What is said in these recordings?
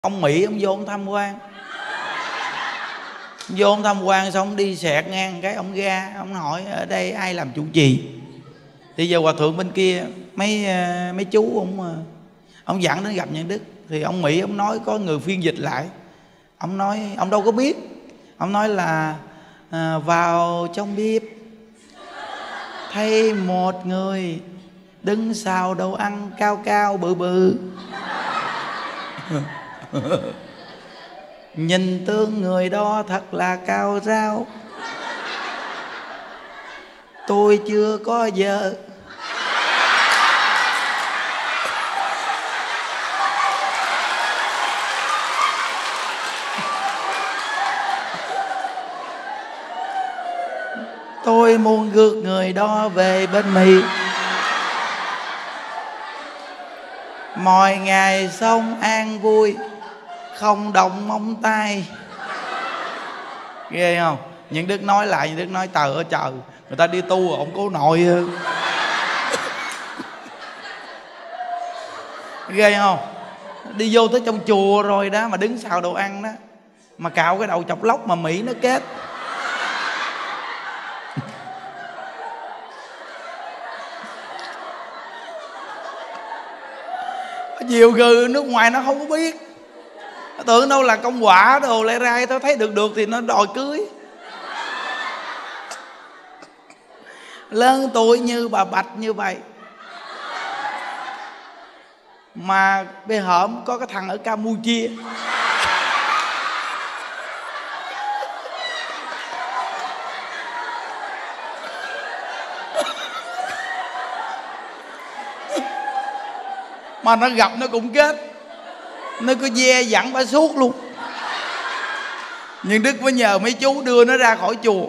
Ông Mỹ ông vô ông tham quan, vô ông tham quan xong ông đi xẹt ngang cái ông ra, ông hỏi ở đây ai làm chủ trì. Thì giờ hòa thượng bên kia mấy chú ông dẫn đến gặp Nhân Đức. Thì ông Mỹ ông nói có người phiên dịch lại. Ông nói ông đâu có biết. Ông nói là vào trong bếp thấy một người đứng xào đồ ăn cao cao bự bự. Nhìn tướng người đó thật là cao ráo. Tôi chưa có vợ. Tôi muốn rước người đó về bên Mỹ. Mọi ngày sống an vui, không động móng tay. Ghê không? Những Đức nói lại, những Đức nói trời ơi trời, người ta đi tu rồi ông cố nội. Ghê không? Đi vô tới trong chùa rồi đó mà đứng xào đồ ăn đó, mà cạo cái đầu chọc lóc mà Mỹ nó kết. Nhiều người nước ngoài nó không có biết, nó tưởng đâu là công quả đồ lại ra, tao thấy được thì nó đòi cưới. Lớn tuổi như bà Bạch như vậy mà bây hổm có cái thằng ở Campuchia mà nó gặp nó cũng kết, nó cứ ve dặn bà suốt luôn. Nhưng Đức mới nhờ mấy chú đưa nó ra khỏi chùa,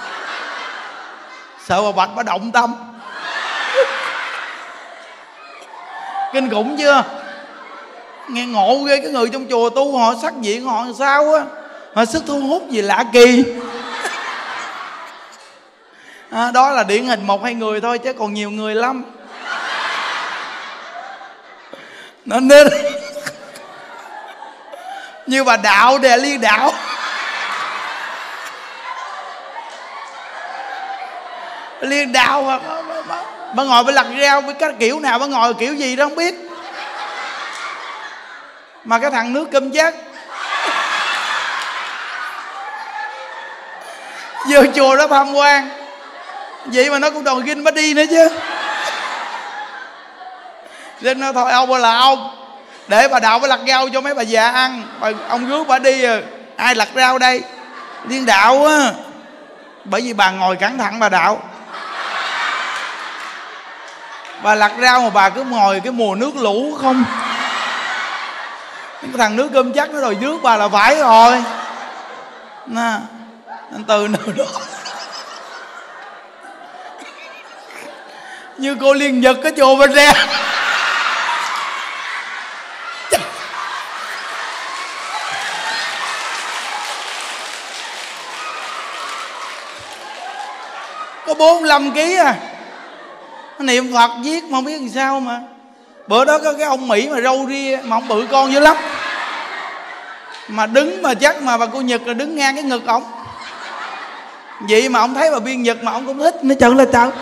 sợ bà Bạch bà động tâm. Kinh khủng chưa? Nghe ngộ ghê. Cái người trong chùa tu họ sắc diện họ làm sao á, họ sức thu hút gì lạ kỳ. Đó là điển hình 1-2 người thôi chứ còn nhiều người lắm. Nó nên như bà Đạo Đè Liên Đạo, Liên Đạo bà ngồi bà lặt rau với cái kiểu nào, bà ngồi kiểu gì đó không biết. Mà cái thằng nước cơm chắc vô chùa đó tham quan vậy mà nó cũng đòi ghinh bà đi nữa chứ. Nên nó thôi ông là ông để bà Đạo bà lặt rau cho mấy bà già ăn, ông rước bà đi rồi ai lặt rau đây? Liên Đạo á. Bởi vì bà ngồi cẩn thận bà Đạo, bà lặt rau mà bà cứ ngồi cái mùa nước lũ không. Cái thằng nước cơm chắc nó đòi rước bà là phải rồi. Nè, từ nơi đó như cô Liên Nhật cái chùa bên ra. Có 45 kg à. Niệm Phật viết mà không biết làm sao mà. Bữa đó có cái ông Mỹ mà râu ria mà ông bự con dữ lắm, mà đứng mà chắc mà bà cô Nhật là đứng ngang cái ngực ổng. Vậy mà ông thấy bà Biên Nhật mà ông cũng thích. Nó trận là trận.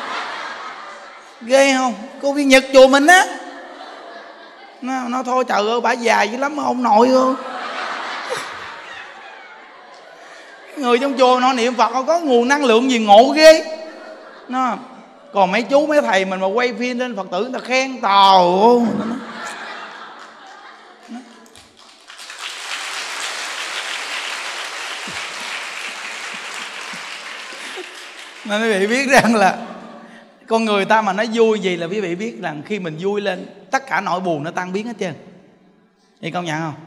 Ghê không? Cô Biên Nhật chùa mình á, nó thôi trời ơi bà già dữ lắm mà ông nội ơi. Người trong chùa nó niệm Phật họ có nguồn năng lượng gì ngộ ghê. Nó còn mấy chú mấy thầy mình mà quay phim lên Phật tử người ta khen tào. Nên quý vị biết rằng là con người ta mà nó vui gì là quý vị biết rằng khi mình vui lên tất cả nỗi buồn nó tan biến hết trơn. Vậy công nhận không?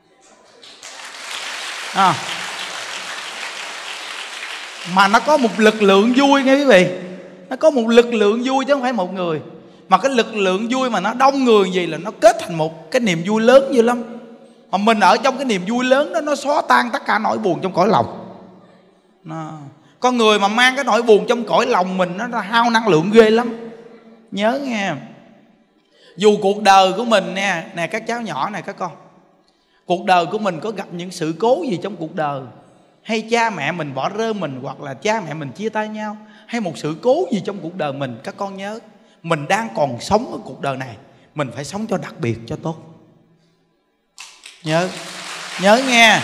Mà nó có một lực lượng vui nghe quý vị. Nó có một lực lượng vui chứ không phải một người. Mà cái lực lượng vui mà nó đông người gì là nó kết thành một cái niềm vui lớn dữ lắm. Mà mình ở trong cái niềm vui lớn đó, nó xóa tan tất cả nỗi buồn trong cõi lòng. Con người mà mang cái nỗi buồn trong cõi lòng mình nó hao năng lượng ghê lắm. Nhớ nghe, dù cuộc đời của mình nè các cháu nhỏ này các con, Cuộc đời của mình có gặp những sự cố gì trong cuộc đời, hay cha mẹ mình bỏ rơi mình, hoặc là cha mẹ mình chia tay nhau, hay một sự cố gì trong cuộc đời mình, các con nhớ, mình đang còn sống ở cuộc đời này, mình phải sống cho đặc biệt, cho tốt. Nhớ nghe.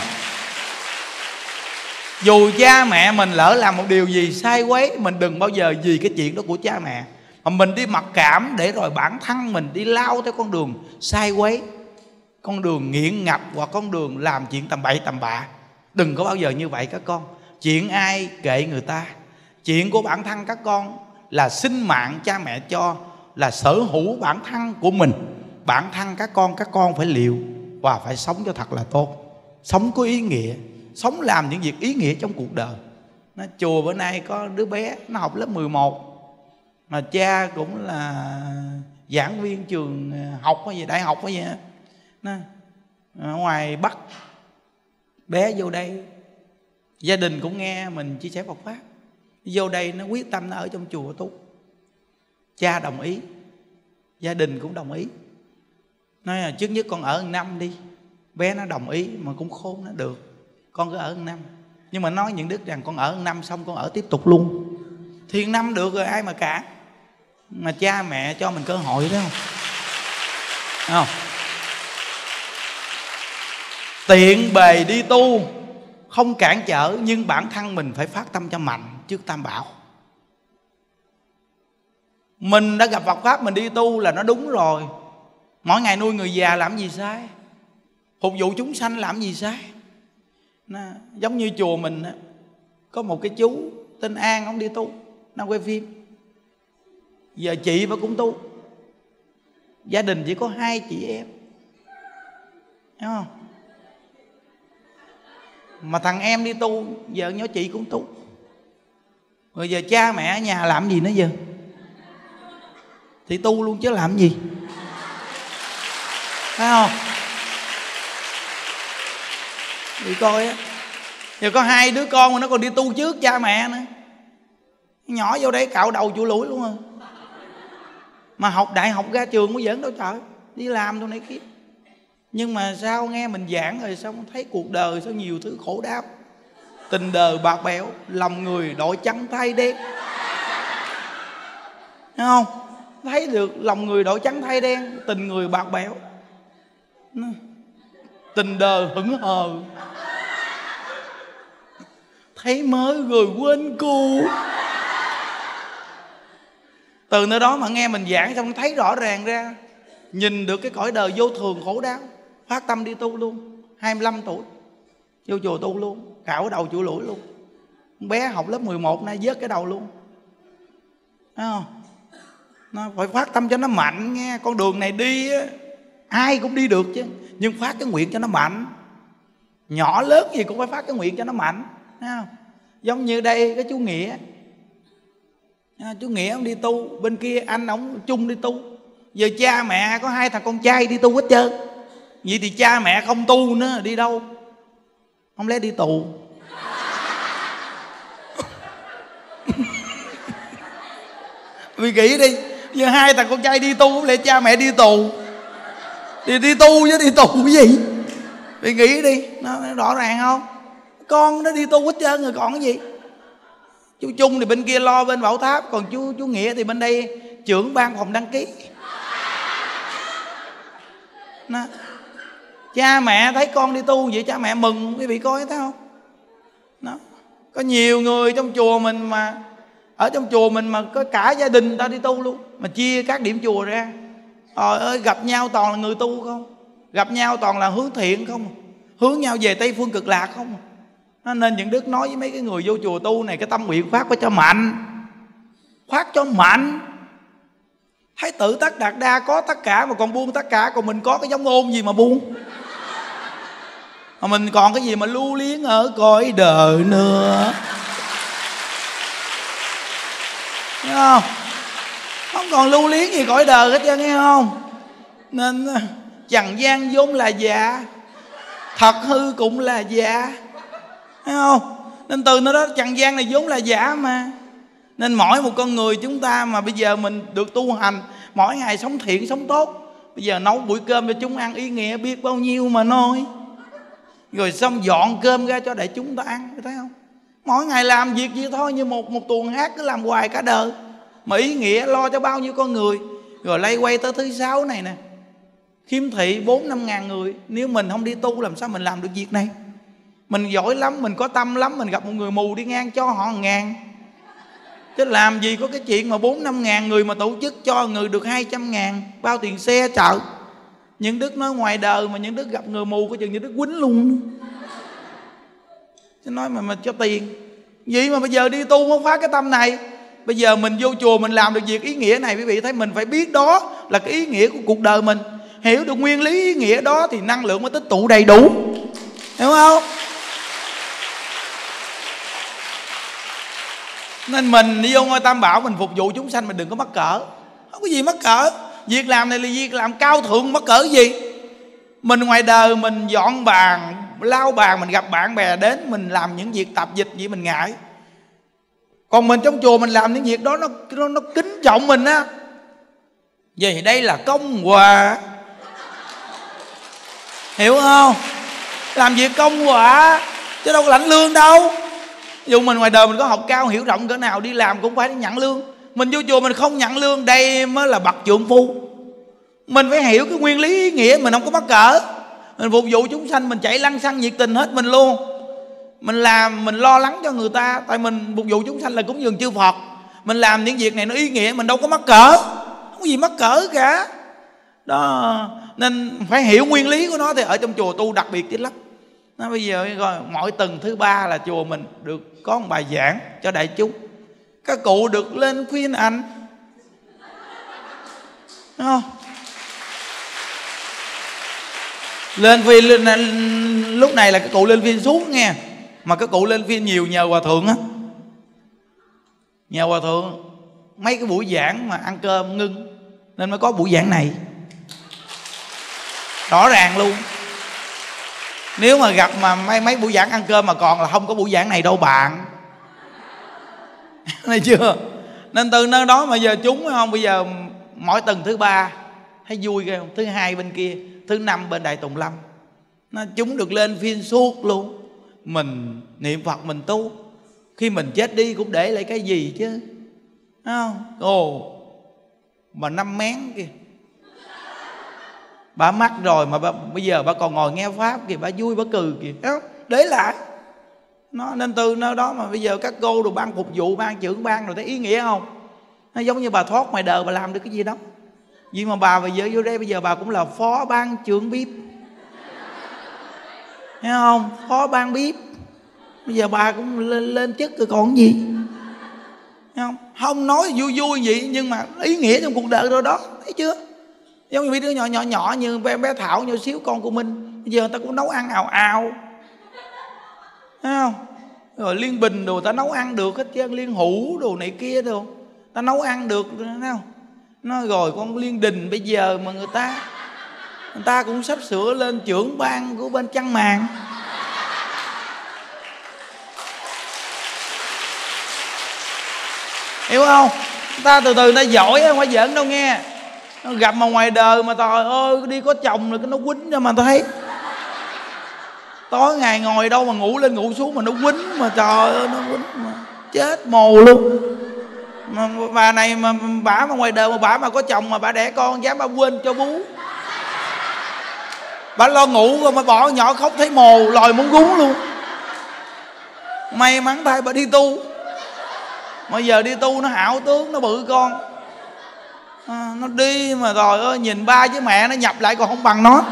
Dù cha mẹ mình lỡ làm một điều gì sai quấy, mình đừng bao giờ vì cái chuyện đó của cha mẹ mà mình đi mặc cảm, để rồi bản thân mình đi lao theo con đường sai quấy, con đường nghiện ngập, hoặc con đường làm chuyện tầm bậy tầm bạ. Đừng có bao giờ như vậy các con. Chuyện ai kệ người ta, chuyện của bản thân các con là sinh mạng cha mẹ cho, là sở hữu bản thân của mình. Bản thân các con phải liệu và phải sống cho thật là tốt, sống có ý nghĩa, sống làm những việc ý nghĩa trong cuộc đời. Chùa bữa nay có đứa bé nó học lớp 11, mà cha cũng là giảng viên trường học hay gì, đại học hay gì đó, ở ngoài Bắc. Bé vô đây, gia đình cũng nghe mình chia sẻ Phật pháp, vô đây nó quyết tâm nó ở trong chùa tu. Cha đồng ý, gia đình cũng đồng ý, nói là trước nhất con ở 1 năm đi. Bé nó đồng ý, mà cũng khôn, nó được, con cứ ở 1 năm. Nhưng mà nói những đứa rằng con ở 1 năm xong con ở tiếp tục luôn, thì 1 năm được rồi, ai mà cản. Mà cha mẹ cho mình cơ hội đó, không? Tiện bề đi tu không cản trở, nhưng bản thân mình phải phát tâm cho mạnh trước Tam Bảo. Mình đã gặp Phật pháp, mình đi tu là nó đúng rồi. Mỗi ngày nuôi người già làm gì sai, phục vụ chúng sanh làm gì sai. Giống như chùa mình có một cái chú tên An, ông đi tu, nó quay phim. Giờ chị và cũng tu, gia đình chỉ có 2 chị em, thấy không? Mà thằng em đi tu, vợ nhỏ chị cũng tu. Rồi giờ cha mẹ ở nhà làm gì nữa giờ? Thì tu luôn chứ làm gì, thấy không? Đi coi á, giờ có 2 đứa con mà nó còn đi tu trước cha mẹ nữa. Nhỏ vô đây cạo đầu chụi lũi luôn rồi. Mà học đại học ra trường mới giỡn đâu trời, đi làm thôi này kia. Nhưng mà sao nghe mình giảng rồi xong thấy cuộc đời sao nhiều thứ khổ đau. Tình đời bạc bẽo, lòng người đổi trắng thay đen, thấy không? Thấy được lòng người đổi trắng thay đen, tình người bạc bẽo, tình đời hững hờ, thấy mới rồi quên cũ. Từ nơi đó mà nghe mình giảng xong thấy rõ ràng ra, nhìn được cái cõi đời vô thường khổ đau, phát tâm đi tu luôn. 25 tuổi vô chùa tu luôn, cạo đầu chụi lũi luôn. Con bé học lớp 11 nay vớt cái đầu luôn, thấy không? Nó phải phát tâm cho nó mạnh nghe. Con đường này đi á, ai cũng đi được chứ, nhưng phát cái nguyện cho nó mạnh. Nhỏ lớn gì cũng phải phát cái nguyện cho nó mạnh, thấy không? Giống như đây cái chú Nghĩa, chú Nghĩa ông đi tu, bên kia anh ông chung đi tu. Giờ cha mẹ có 2 thằng con trai đi tu hết trơn. Vậy thì cha mẹ không tu nữa đi đâu? Không lẽ đi tù? Vì nghĩ đi, giờ 2 thằng con trai đi tu, không lẽ cha mẹ đi tù? Thì đi tu chứ đi tù cái gì? Vì nghĩ đi, nó rõ ràng không? Con nó đi tu hết trơn rồi còn cái gì? Chú Trung thì bên kia lo bên Bảo Tháp, còn chú Nghĩa thì bên đây trưởng ban phòng đăng ký. Nó. Cha mẹ thấy con đi tu vậy cha mẹ mừng, quý vị coi thấy không? Đó. Có nhiều người trong chùa mình mà, ở trong chùa mình mà có cả gia đình người ta đi tu luôn, mà chia các điểm chùa ra. Trời ơi, gặp nhau toàn là người tu không, gặp nhau toàn là hướng thiện không, hướng nhau về Tây Phương Cực Lạc không. Nên những Đức nói với mấy cái người vô chùa tu này, cái tâm nguyện phát phải cho mạnh, phát cho mạnh. Thái tử Tất Đạt Đa có tất cả mà còn buông tất cả, còn mình có cái giống ôn gì mà buông. Mà mình còn cái gì mà lưu luyến ở cõi đời nữa, nghe không? Không còn lưu luyến gì cõi đời hết trơn, nghe không? Nên trần gian vốn là giả, thật hư cũng là giả, thấy không? Nên từ nơi đó trần gian này vốn là giả mà. Nên mỗi một con người chúng ta mà bây giờ mình được tu hành, mỗi ngày sống thiện sống tốt, bây giờ nấu buổi cơm cho chúng ăn ý nghĩa biết bao nhiêu mà nói. rồi xong dọn cơm ra cho đại chúng ta ăn, thấy không? Mỗi ngày làm việc vậy thôi, như một tuồng hát cứ làm hoài cả đời, mà ý nghĩa lo cho bao nhiêu con người. Rồi lay quay tới thứ 6 này nè, khiếm thị 4-5 ngàn người. Nếu mình không đi tu làm sao mình làm được việc này? Mình giỏi lắm, mình có tâm lắm, mình gặp một người mù đi ngang cho họ 1.000. Chứ làm gì có cái chuyện mà 4-5 ngàn người mà tổ chức cho người được 200.000, bao tiền xe chợ. Những Đức nói ngoài đời mà những Đức gặp người mù có chừng những Đức quýnh luôn. Chứ nói mà cho tiền vậy mà bây giờ đi tu không phá cái tâm này. Bây giờ mình vô chùa mình làm được việc ý nghĩa này, quý vị thấy mình phải biết đó là cái ý nghĩa của cuộc đời mình. Hiểu được nguyên lý ý nghĩa đó thì năng lượng mới tích tụ đầy đủ, hiểu không? Nên mình đi vô ngôi Tam Bảo mình phục vụ chúng sanh, mình đừng có mắc cỡ. Không có gì mắc cỡ. Việc làm này là việc làm cao thượng, mắc cỡ gì? Mình ngoài đời mình dọn bàn, lau bàn, mình gặp bạn bè đến, mình làm những việc tạp dịch gì mình ngại. Còn mình trong chùa mình làm những việc đó nó kính trọng mình á. Vì đây là công quả, hiểu không? Làm việc công quả chứ đâu có lãnh lương đâu. Dù mình ngoài đời mình có học cao hiểu rộng cỡ nào, đi làm cũng phải nhận lương. Mình vô chùa mình không nhận lương, đây mới là bậc trượng phu. Mình phải hiểu cái nguyên lý ý nghĩa, mình không có mắc cỡ. Mình phục vụ chúng sanh, mình chạy lăng xăng nhiệt tình hết mình luôn. Mình làm, mình lo lắng cho người ta. Tại mình phục vụ chúng sanh là cúng dường chư Phật. Mình làm những việc này nó ý nghĩa, mình đâu có mắc cỡ. Không có gì mắc cỡ cả đó. Nên phải hiểu nguyên lý của nó. Thì ở trong chùa tu đặc biệt chứ lắm. Nó bây giờ rồi mỗi tuần thứ 3 là chùa mình được có một bài giảng cho đại chúng. Các cụ được lên khuyên ảnh, đúng không? Lên phiên lúc này là các cụ lên phiên suốt nghe. Mà các cụ lên phiên nhiều nhờ hòa thượng á. Nhờ hòa thượng mấy cái buổi giảng mà ăn cơm ngưng, nên mới có buổi giảng này. Rõ ràng luôn. Nếu mà gặp mà mấy buổi giảng ăn cơm mà còn là không có buổi giảng này đâu bạn. Thấy chưa? Nên từ nơi đó mà giờ chúng không, bây giờ mỗi tuần thứ 3 thấy vui ghê không? Thứ 2 bên kia, thứ 5 bên Đại Tùng Lâm. Nó chúng được lên phiên suốt luôn. Mình niệm Phật mình tu, khi mình chết đi cũng để lại cái gì chứ, thấy không? Ồ, mà 5 mén kìa, bà mắc rồi mà bây giờ bà còn ngồi nghe Pháp kìa, bà vui bà cười kìa, thấy không? Để lại nó. Nên từ nơi đó mà bây giờ các cô đồ ban phục vụ, ban trưởng ban rồi thấy ý nghĩa không? Nó giống như bà thoát ngoài đời bà làm được cái gì đó. Vì mà bà bây giờ vô đây bây giờ bà cũng là phó ban trưởng bếp, thấy không? Phó ban bếp. Bây giờ bà cũng lên chức rồi còn gì, thấy không? Không nói vui vui vậy nhưng mà ý nghĩa trong cuộc đời rồi đó, thấy chưa? Giống như mấy đứa nhỏ như bé Thảo nhỏ xíu con của mình, bây giờ người ta cũng nấu ăn ào ào, thấy không? Rồi Liên Bình đồ ta nấu ăn được hết trơn, Liên Hữu đồ này kia đồ ta nấu ăn được, thấy không? Nó rồi con Liên Đình bây giờ mà người ta cũng sắp sửa lên trưởng ban của bên Chăn Màn. Hiểu không? Ta từ từ ta giỏi không phải giỡn đâu nghe. Nó gặp mà ngoài đời mà trời ơi đi có chồng rồi cái nó quýnh cho mà ta thấy. Tối ngày ngồi đâu mà ngủ lên ngủ xuống mà nó quýnh, mà trời ơi nó quýnh mà chết mồ luôn. Mà bà này mà bả mà ngoài đời mà bả mà có chồng mà bả đẻ con dám bả quên cho bú. Bả lo ngủ rồi mà bỏ nhỏ khóc thấy mồ lòi muốn gúng luôn. May mắn thay bà đi tu. Mà giờ đi tu nó hảo tướng, nó bự con nó đi mà rồi ơi nhìn ba với mẹ nó nhập lại còn không bằng nó.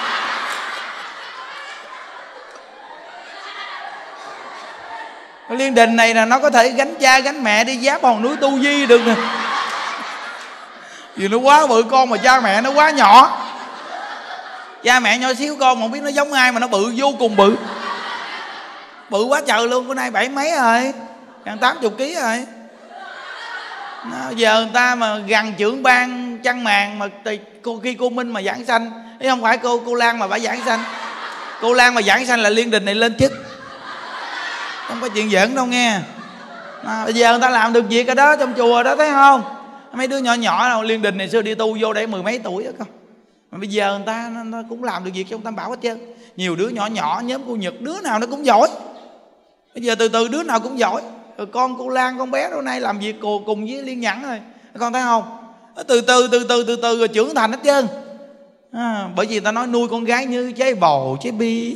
Cái Liên Đình này là nó có thể gánh cha gánh mẹ đi giáp hòn núi Tu Di được nè. Vì nó quá bự con mà cha mẹ nó quá nhỏ. Cha mẹ nhỏ xíu con mà không biết nó giống ai mà nó bự vô cùng bự. Bự quá trời luôn, bữa nay 70 mấy rồi, gần 80 kg rồi. Giờ người ta mà gần trưởng ban Chăn Màn mà khi cô Minh mà giảng sanh, chứ không phải cô Lan mà bả giảng sanh. Cô Lan mà giảng sanh là Liên Đình này lên chức, không có chuyện giỡn đâu nghe. Bây giờ người ta làm được việc ở đó trong chùa đó, thấy không? Mấy đứa nhỏ nào Liên Đình này xưa đi tu vô đây 10 mấy tuổi đó con, Mà bây giờ người ta nó cũng làm được việc trong Tam Bảo hết trơn. Nhiều đứa nhỏ nhỏ nhóm cô Nhật, đứa nào nó cũng giỏi. Bây giờ từ từ đứa nào cũng giỏi. Rồi con cô Lan, con bé hôm nay làm việc cùng với Liên Nhẫn rồi, con thấy không? Từ từ rồi trưởng thành hết trơn. Bởi vì ta nói nuôi con gái như trái bầu trái bi.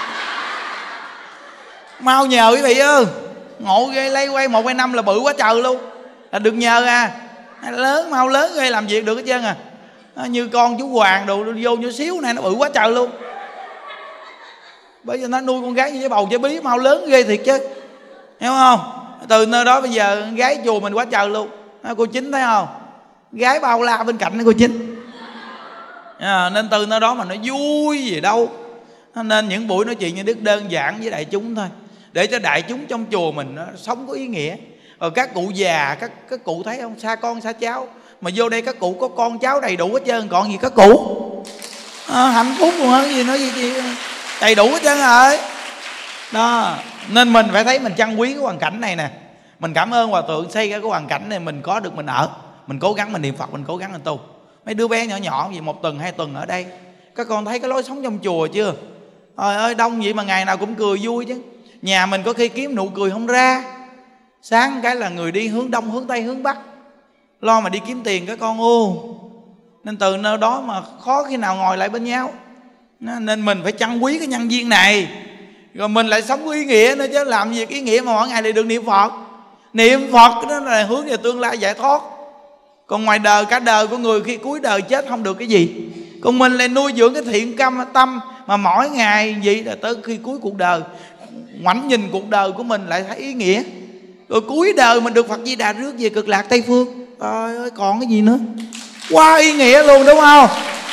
Mau nhờ quý vị ơi, ngộ ghê, lấy quay 1 2 năm là bự quá trời luôn, là được nhờ à. Lớn, mau lớn ghê, làm việc được hết trơn à. Như con chú Hoàng đồ vô như xíu này nó bự quá trời luôn. Bởi vì nó nuôi con gái như trái bầu trái bí, mau lớn ghê thiệt chứ, hiểu không? Từ nơi đó bây giờ gái chùa mình quá trời luôn. Cô Chính thấy không, gái bao la bên cạnh cô Chính. Nên từ nơi đó mà nó vui gì đâu. Nên những buổi nói chuyện như Đức đơn giản với đại chúng thôi, để cho đại chúng trong chùa mình nó sống có ý nghĩa. Rồi các cụ già, các cụ thấy không, xa con xa cháu, mà vô đây các cụ có con cháu đầy đủ hết trơn, còn gì các cụ hạnh phúc còn hơn gì nữa, gì đầy đủ hết trơn rồi đó. Nên mình phải thấy mình trân quý cái hoàn cảnh này nè. Mình cảm ơn Hòa Thượng xây ra cái hoàn cảnh này, mình có được mình ở, mình cố gắng mình niệm Phật, mình cố gắng mình tu. Mấy đứa bé nhỏ nhỏ gì 1 tuần 2 tuần ở đây, các con thấy cái lối sống trong chùa chưa? Trời ơi, đông vậy mà ngày nào cũng cười vui chứ. Nhà mình có khi kiếm nụ cười không ra. Sáng cái là người đi hướng đông, hướng tây, hướng bắc, lo mà đi kiếm tiền các con ô. Nên từ nơi đó mà khó khi nào ngồi lại bên nhau. Nên mình phải trân quý cái nhân viên này. Rồi mình lại sống có ý nghĩa nữa chứ. Làm việc ý nghĩa mà mỗi ngày lại được niệm Phật. Niệm Phật đó là hướng về tương lai giải thoát. Còn ngoài đời, cả đời của người khi cuối đời chết không được cái gì. Còn mình lại nuôi dưỡng cái thiện tâm mà mỗi ngày vậy là tới khi cuối cuộc đời, ngoảnh nhìn cuộc đời của mình lại thấy ý nghĩa. Rồi cuối đời mình được Phật Di Đà rước về cực lạc Tây Phương. Trời ơi, còn cái gì nữa. Quá ý nghĩa luôn, đúng không?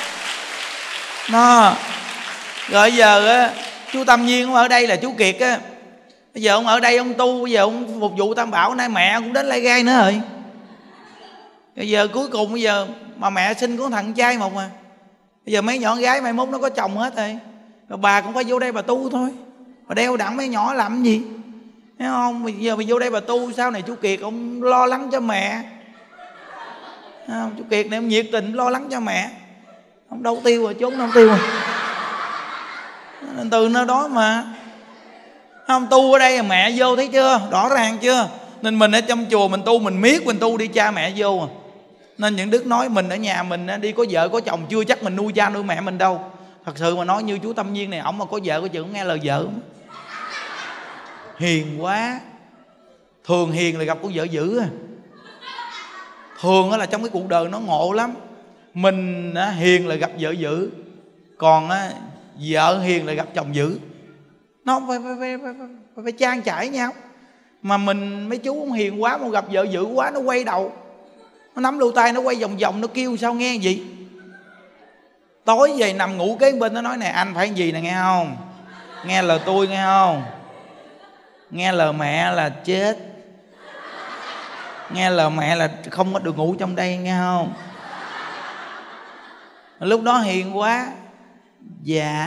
Đó. Rồi giờ á, chú Tâm Nhiên ông ở đây là chú Kiệt á. Bây giờ ông ở đây ông tu, bây giờ ông phục vụ Tam Bảo, nay mẹ cũng đến Lai Gai nữa rồi. Bây giờ cuối cùng bây giờ mà mẹ sinh có thằng trai một mà. Bây giờ mấy nhỏ gái mai mốt nó có chồng hết rồi. Rồi bà cũng phải vô đây bà tu thôi. Bà đeo đặng mấy nhỏ làm cái gì, thấy không? Bây giờ mình vô đây bà tu, sau này chú Kiệt ông lo lắng cho mẹ. Chú Kiệt này ông nhiệt tình lo lắng cho mẹ. Ông đâu tiêu rồi, trốn đâu tiêu rồi. Nên từ nơi đó mà không tu ở đây là mẹ vô, thấy chưa, rõ ràng chưa? Nên mình ở trong chùa mình tu, mình miết mình tu đi, cha mẹ vô à. Nên những đức nói mình ở nhà mình đi có vợ có chồng chưa chắc mình nuôi cha nuôi mẹ mình đâu. Thật sự mà nói như chú Tâm Nhiên này, ổng mà có vợ có chừng không nghe lời vợ. Hiền quá. Thường hiền là gặp con vợ dữ à. Thường là trong cái cuộc đời nó ngộ lắm. Mình hiền là gặp vợ dữ, còn vợ hiền là gặp chồng dữ. Nó không phải trang trải nhau. Mà mình mấy chú không hiền quá mà gặp vợ dữ quá, nó quay đầu, nó nắm lỗ tai nó quay vòng vòng, nó kêu sao nghe gì. Tối về nằm ngủ kế bên nó nói nè, anh phải gì nè nghe không, nghe lời tôi nghe không, nghe lời mẹ là chết, nghe lời mẹ là không có được ngủ trong đây nghe không. Lúc đó hiền quá. Dạ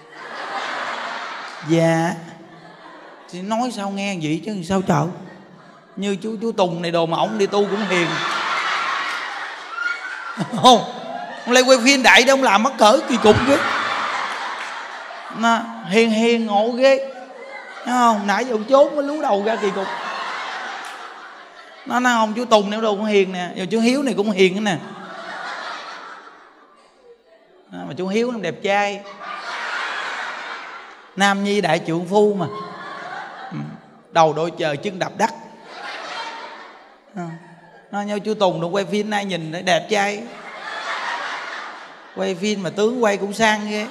dạ thì nói sao nghe vậy chứ sao trời. Như chú Tùng này đồ mà ổng đi tu cũng hiền. Không, ông lại quay phim đại đó, ông làm mắc cỡ kỳ cục chứ. Mà hiền ngộ ghê, thấy không? Nãy giờ ông trốn mới lú đầu ra kỳ cục. Nó nói không, chú Tùng này đồ cũng hiền nè, giờ chú Hiếu này cũng hiền nữa nè. Mà chú Hiếu nó đẹp trai, nam nhi đại trượng phu mà, đầu đội trời chân đạp đất. Nó nhau chú Tùng nó quay phim nay nhìn nó đẹp trai, quay phim mà tướng quay cũng sang ghê,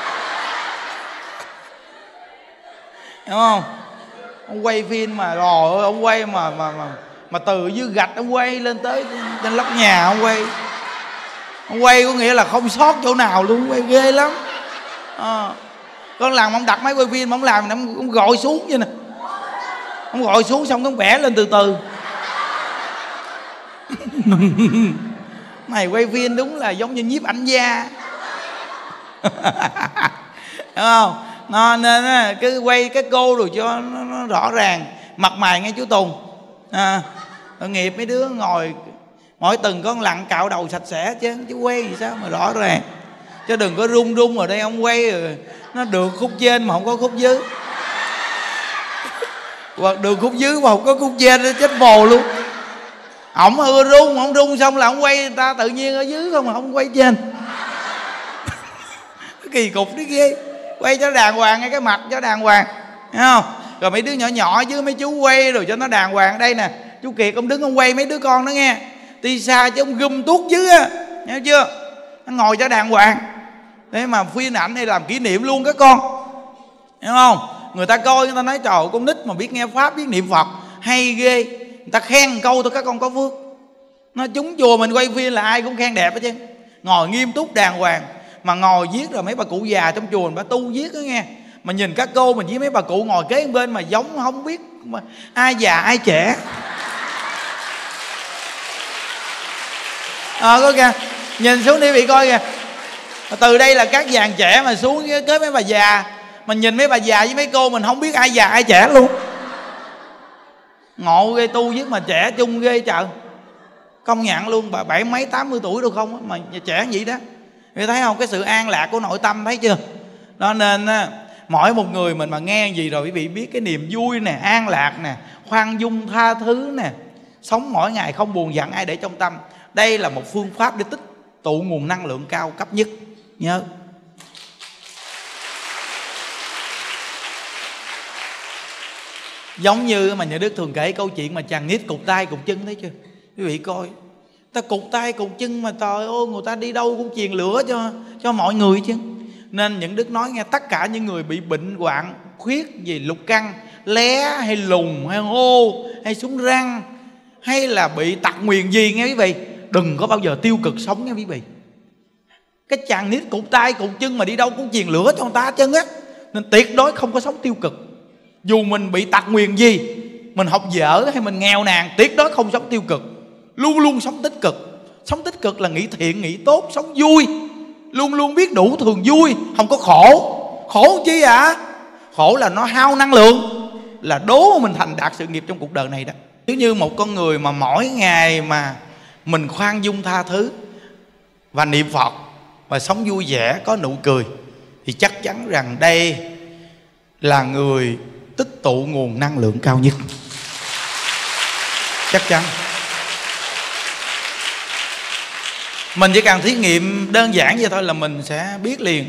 hiểu không? Ông quay phim mà rồi ông quay mà từ dưới gạch ông quay lên tới trên lóc nhà ông quay có nghĩa là không sót chỗ nào luôn, quay ghê lắm. Con làm ông đặt máy quay phim ông làm ông gọi xuống vậy nè, ông gọi xuống xong ông bẻ lên từ từ. Mày quay phim đúng là giống như nhiếp ảnh gia. Hiểu không? Nên cứ quay cái cô rồi cho nó rõ ràng mặt mày nghe chú Tùng. Tội nghiệp mấy đứa ngồi mỗi tuần có lặn cạo đầu sạch sẽ chứ quay gì sao mà rõ ràng. chứ đừng có rung rung ở đây ông quay rồi nó được khúc trên mà không có khúc dưới, hoặc được khúc dưới mà không có khúc trên, nó chết mồ luôn. Ổng rung, rung xong là ổng quay người ta tự nhiên ở dưới không mà không quay trên. Kỳ cục đấy ghê. Quay cho đàng hoàng ngay cái mặt cho đàng hoàng, thấy không? Rồi mấy đứa nhỏ nhỏ chứ mấy chú quay rồi cho nó đàng hoàng. Đây nè, chú Kiệt ông đứng ông quay mấy đứa con đó nghe, đi xa chứ ông gum tuốt dưới á, hiểu chưa? Nó ngồi cho đàng hoàng để mà phim ảnh hay làm kỷ niệm luôn các con, hiểu không? Người ta coi người ta nói trời ơi, con nít mà biết nghe pháp biết niệm Phật hay ghê. Người ta khen một câu thôi các con có phước. Nó chúng chùa mình quay phim là ai cũng khen đẹp hết chứ, ngồi nghiêm túc đàng hoàng. Mà ngồi viết rồi mấy bà cụ già trong chùa mình bà tu viết đó nghe, mà nhìn các cô mình với mấy bà cụ ngồi kế bên mà giống không biết mà ai già ai trẻ. Có kìa, nhìn xuống đi bị coi kìa. Từ đây là các dàn trẻ mà xuống kế mấy bà già, mình nhìn mấy bà già với mấy cô mình không biết ai già ai trẻ luôn. Ngộ ghê, tu viết mà trẻ chung ghê trời. Công nhận luôn, bà 70 mấy 80 tuổi đâu không mà trẻ vậy đó. Ngươi thấy không, cái sự an lạc của nội tâm thấy chưa? Đó nên mỗi một người mình mà nghe gì rồi quý vị biết cái niềm vui nè, an lạc nè, khoan dung tha thứ nè, sống mỗi ngày không buồn giận ai để trong tâm. Đây là một phương pháp để tích tụ nguồn năng lượng cao cấp nhất. Nhớ. Giống như mà nhà Đức thường kể câu chuyện mà chàng nít cụt tay cụt chân, thấy chưa? Quý vị coi, ta cụt tay cụt chân mà trời ơi, người ta đi đâu cũng truyền lửa cho mọi người chứ. Nên những Đức nói nghe, tất cả những người bị bệnh hoạn khuyết gì lục căn, lé hay lùn hay hô hay súng răng, hay là bị tật nguyền gì nghe quý vị, đừng có bao giờ tiêu cực sống nghe quý vị. Cái chàng nít cụt tay cụt chân mà đi đâu cũng truyền lửa cho người ta chân á. Nên tuyệt đối không có sống tiêu cực. Dù mình bị tật nguyền gì, mình học dở hay mình nghèo nàn, tuyệt đối không sống tiêu cực. Luôn luôn sống tích cực. Sống tích cực là nghĩ thiện, nghĩ tốt, sống vui. Luôn luôn biết đủ thường vui, không có khổ. Khổ chi ạ? Khổ là nó hao năng lượng, là đố mình thành đạt sự nghiệp trong cuộc đời này đó. Nếu như một con người mà mỗi ngày mà mình khoan dung tha thứ và niệm Phật và sống vui vẻ, có nụ cười, thì chắc chắn rằng đây là người tích tụ nguồn năng lượng cao nhất. Chắc chắn. Mình chỉ cần thí nghiệm đơn giản vậy thôi là mình sẽ biết liền.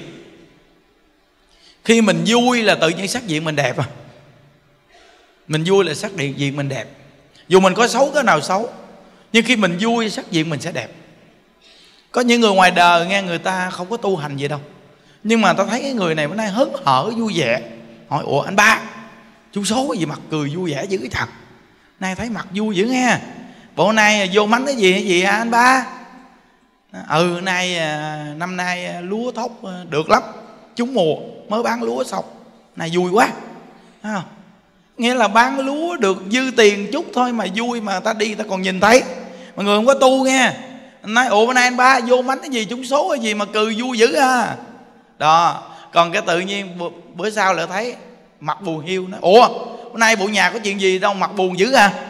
Khi mình vui là tự nhiên sắc diện mình đẹp à. Mình vui là sắc diện mình đẹp. Dù mình có xấu cái nào xấu, nhưng khi mình vui sắc diện mình sẽ đẹp. Có những người ngoài đời nghe người ta không có tu hành gì đâu, nhưng mà ta thấy cái người này bữa nay hớn hở vui vẻ. Hỏi ủa anh ba, chú số cái gì mặt cười vui vẻ dữ trời, nay thấy mặt vui dữ nghe, bộ nay vô mánh cái gì hả anh ba? Nay năm nay lúa thóc được lắm, trúng mùa mới bán lúa xong, nay vui quá. Thấy không? Nghĩa là bán lúa được dư tiền chút thôi mà vui, mà ta đi ta còn nhìn thấy. Mọi người không có tu nghe, nói ủa bữa nay anh ba vô mánh cái gì trúng số cái gì mà cười vui dữ ha. Đó, còn cái tự nhiên bữa sau lại thấy mặt buồn hiu, nói ủa bữa nay bộ nhà có chuyện gì đâu mặt buồn dữ à?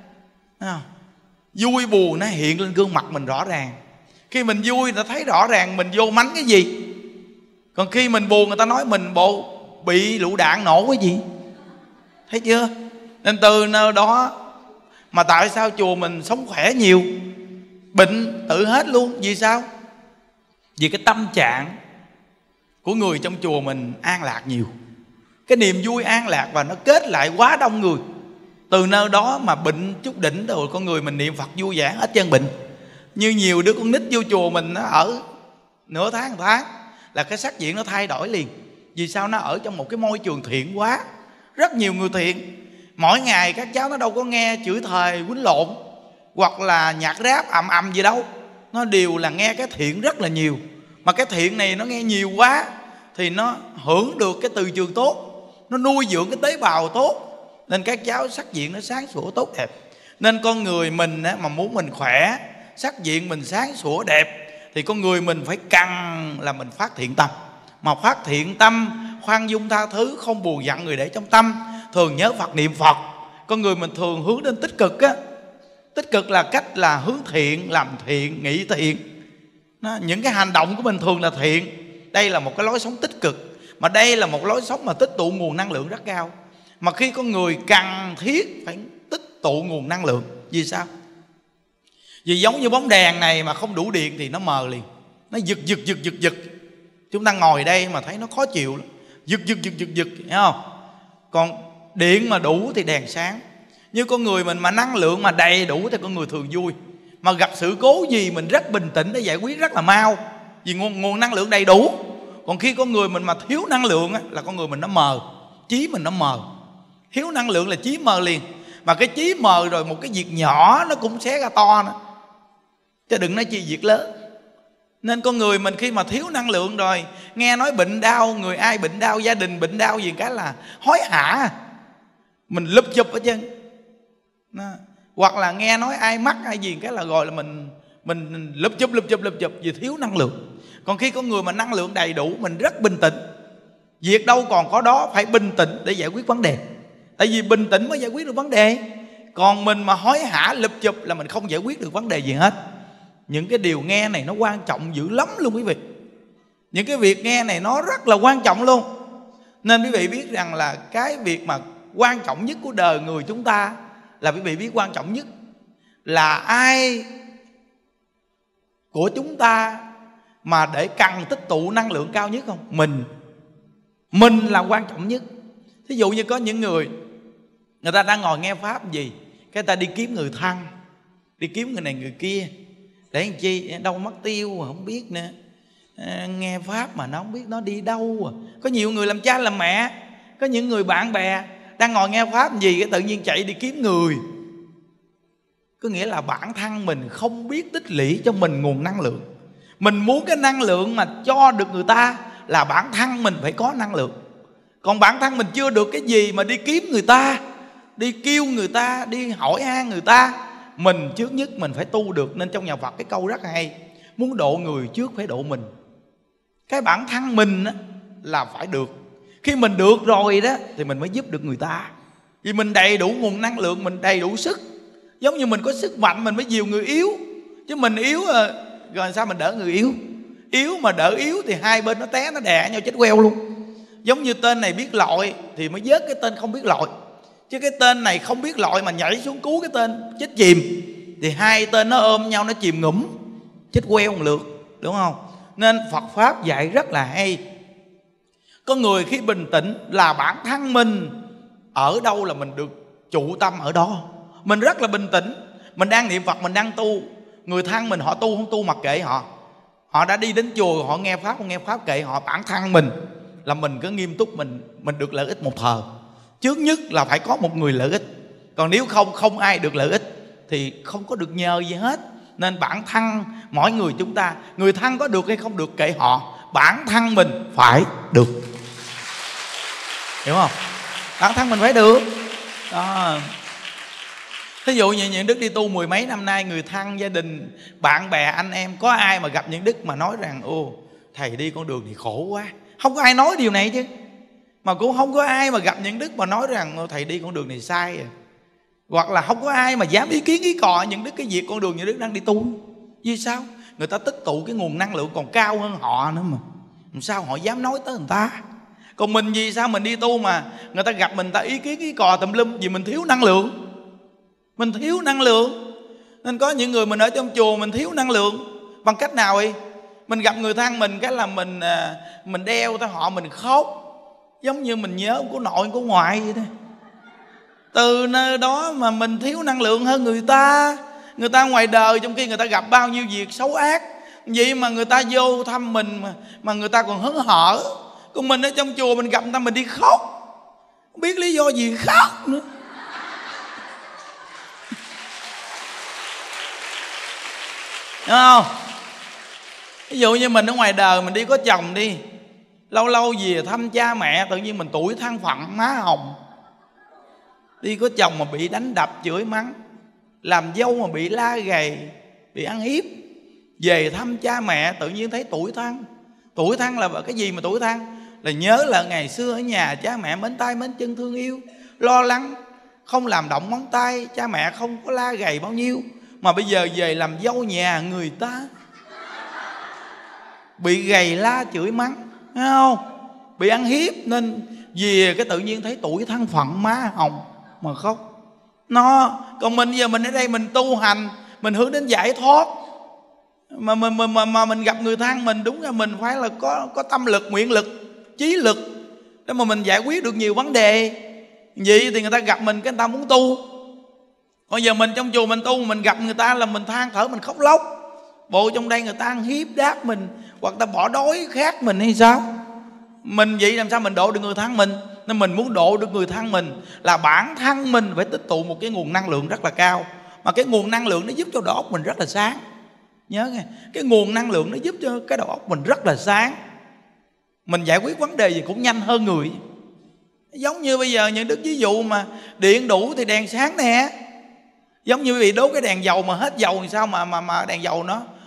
Vui buồn nó hiện lên gương mặt mình rõ ràng. Khi mình vui người ta thấy rõ ràng mình vô mánh cái gì. Còn khi mình buồn người ta nói mình bộ bị lựu đạn nổ cái gì. Thấy chưa? Nên từ nơi đó mà tại sao chùa mình sống khỏe nhiều, bệnh tự hết luôn. Vì sao? Vì cái tâm trạng của người trong chùa mình an lạc nhiều. Cái niềm vui an lạc và nó kết lại quá đông người. Từ nơi đó mà bệnh chút đỉnh rồi con người mình niệm Phật vui vẻ hết chân bệnh. Như nhiều đứa con nít vô chùa mình nó ở nửa tháng một tháng là cái sắc diện nó thay đổi liền. Vì sao? Nó ở trong một cái môi trường thiện quá, rất nhiều người thiện. Mỗi ngày các cháu nó đâu có nghe chửi thề quýnh lộn hoặc là nhạc rap ầm gì đâu, nó đều là nghe cái thiện rất là nhiều. Mà cái thiện này nó nghe nhiều quá thì nó hưởng được cái từ trường tốt, nó nuôi dưỡng cái tế bào tốt, nên các cháu sắc diện nó sáng sủa tốt đẹp. Nên con người mình mà muốn mình khỏe, sắc diện mình sáng sủa đẹp, thì con người mình phải cần là mình phát thiện tâm. Mà phát thiện tâm, khoan dung tha thứ, không buồn giận người để trong tâm, thường nhớ Phật niệm Phật. Con người mình thường hướng đến tích cực á. Tích cực là cách là hướng thiện, làm thiện, nghĩ thiện. Những cái hành động của mình thường là thiện. đây là một cái lối sống tích cực, mà đây là một lối sống mà tích tụ nguồn năng lượng rất cao. Mà khi con người cần thiết phải tích tụ nguồn năng lượng. Vì sao? Vì giống như bóng đèn này mà không đủ điện thì nó mờ liền, nó giật. Chúng ta ngồi đây mà thấy nó khó chịu lắm. Giật, hiểu không? Còn điện mà đủ thì đèn sáng. Như con người mình mà năng lượng mà đầy đủ thì con người thường vui. Mà gặp sự cố gì mình rất bình tĩnh để giải quyết rất là mau, vì nguồn năng lượng đầy đủ. Còn khi con người mình mà thiếu năng lượng á, là con người mình nó mờ, trí mình nó mờ. Thiếu năng lượng là trí mờ liền. Mà cái trí mờ rồi một cái việc nhỏ nó cũng xé ra to nữa, chứ đừng nói chi việc lớn. Nên con người mình khi mà thiếu năng lượng rồi, nghe nói bệnh đau, người ai bệnh đau, gia đình bệnh đau gì cái là hối hả, mình lúp chụp ở chân. Hoặc là nghe nói ai mắc hay gì cái là gọi là mình lúp chụp vì thiếu năng lượng. Còn khi con người mà năng lượng đầy đủ, mình rất bình tĩnh. Việc đâu còn có đó, phải bình tĩnh để giải quyết vấn đề. Tại vì bình tĩnh mới giải quyết được vấn đề. Còn mình mà hối hả lúp chụp là mình không giải quyết được vấn đề gì hết. Những cái điều nghe này nó quan trọng dữ lắm luôn quý vị. Những cái việc nghe này nó rất là quan trọng luôn. Nên quý vị biết rằng là cái việc mà quan trọng nhất của đời người chúng ta là quý vị biết quan trọng nhất là ai của chúng ta mà để cần tích tụ năng lượng cao nhất không? Mình là quan trọng nhất. Thí dụ như có những người ta đang ngồi nghe pháp gì, cái ta đi kiếm người thân, đi kiếm người này người kia, để làm chi? Đâu mất tiêu mà không biết nữa. Nghe pháp mà nó không biết nó đi đâu. Có nhiều người làm cha làm mẹ, có những người bạn bè đang ngồi nghe pháp gì cái tự nhiên chạy đi kiếm người. Có nghĩa là bản thân mình không biết tích lũy cho mình nguồn năng lượng. Mình muốn cái năng lượng mà cho được người ta là bản thân mình phải có năng lượng. Còn bản thân mình chưa được cái gì mà đi kiếm người ta, đi kêu người ta, đi hỏi han người ta. Mình trước nhất mình phải tu được. Nên trong nhà Phật cái câu rất hay: muốn độ người trước phải độ mình. Cái bản thân mình là phải được. Khi mình được rồi đó thì mình mới giúp được người ta. Vì mình đầy đủ nguồn năng lượng, mình đầy đủ sức. Giống như mình có sức mạnh mình mới dìu người yếu. Chứ mình yếu rồi sao mình đỡ người yếu? Yếu mà đỡ yếu thì hai bên nó té, nó đè nhau chết queo luôn. Giống như tên này biết lội thì mới vớt cái tên không biết lội. Chứ cái tên này không biết lội mà nhảy xuống cứu cái tên chết chìm thì hai tên nó ôm nhau nó chìm ngủm, chết queo một lượt, đúng không? Nên Phật Pháp dạy rất là hay. Có người khi bình tĩnh là bản thân mình ở đâu là mình được trụ tâm ở đó. Mình rất là bình tĩnh. Mình đang niệm Phật, mình đang tu. Người thân mình họ tu không tu mặc kệ họ. Họ đã đi đến chùa, họ nghe Pháp không nghe Pháp kệ họ. Bản thân mình là mình cứ nghiêm túc, mình được lợi ích một thời. Trước nhất là phải có một người lợi ích. Còn nếu không ai được lợi ích thì không có được nhờ gì hết. Nên bản thân mỗi người chúng ta, người thân có được hay không được kệ họ, bản thân mình phải được. Hiểu không? Bản thân mình phải được đó. Thí dụ như những Đức đi tu mười mấy năm nay, người thân, gia đình, bạn bè, anh em, có ai mà gặp những Đức mà nói rằng ô thầy đi con đường thì khổ quá? Không có ai nói điều này chứ. Mà cũng không có ai mà gặp những Đức mà nói rằng thầy đi con đường này sai à. Hoặc là không có ai mà dám ý kiến ý cò những Đức cái việc con đường những Đức đang đi tu. Vì sao? Người ta tích tụ cái nguồn năng lượng còn cao hơn họ nữa mà. Làm sao họ dám nói tới người ta? Còn mình vì sao mình đi tu mà người ta gặp mình ta ý kiến ý cò tùm lum? Vì mình thiếu năng lượng. Mình thiếu năng lượng. Nên có những người mình ở trong chùa mình thiếu năng lượng. Bằng cách nào vậy? Mình gặp người thân mình cái là mình đeo tới họ, mình khóc. Giống như mình nhớ của nội của ngoại vậy đó. Từ nơi đó mà mình thiếu năng lượng hơn người ta. Người ta ngoài đời trong khi người ta gặp bao nhiêu việc xấu ác, vậy mà người ta vô thăm mình mà người ta còn hớn hở. Còn mình ở trong chùa mình gặp người ta mình đi khóc, không biết lý do gì khóc nữa. Đúng không? Ví dụ như mình ở ngoài đời mình đi có chồng đi, lâu lâu về thăm cha mẹ tự nhiên mình tủi than phận má hồng. Đi có chồng mà bị đánh đập chửi mắng, làm dâu mà bị la gầy, bị ăn hiếp, về thăm cha mẹ tự nhiên thấy tủi thân. Tủi thân là cái gì mà tủi thân? Là nhớ là ngày xưa ở nhà cha mẹ mến tay mến chân thương yêu, lo lắng, không làm động móng tay, cha mẹ không có la gầy bao nhiêu. Mà bây giờ về làm dâu nhà người ta, bị gầy la chửi mắng, thấy không? Bị ăn hiếp, nên về cái tự nhiên thấy tuổi thân phận má hồng mà khóc. Còn mình giờ mình ở đây mình tu hành, mình hướng đến giải thoát, mà mình gặp người thân mình, đúng là mình phải là có tâm lực, nguyện lực, chí lực để mà mình giải quyết được nhiều vấn đề. Vậy thì người ta gặp mình, cái người ta muốn tu. Còn giờ mình trong chùa mình tu, mình gặp người ta là mình than thở, mình khóc lóc. Bộ trong đây người ta ăn hiếp đáp mình, hoặc ta bỏ đói khát mình hay sao? Mình vậy làm sao mình độ được người thân mình? Nên mình muốn độ được người thân mình là bản thân mình phải tích tụ một cái nguồn năng lượng rất là cao. Mà cái nguồn năng lượng nó giúp cho đầu óc mình rất là sáng. Nhớ nghe, cái nguồn năng lượng nó giúp cho cái đầu óc mình rất là sáng. Mình giải quyết vấn đề gì cũng nhanh hơn người. Giống như bây giờ những đức ví dụ mà điện đủ thì đèn sáng nè. Giống như quý vị đốt cái đèn dầu mà hết dầu thì sao mà đèn dầu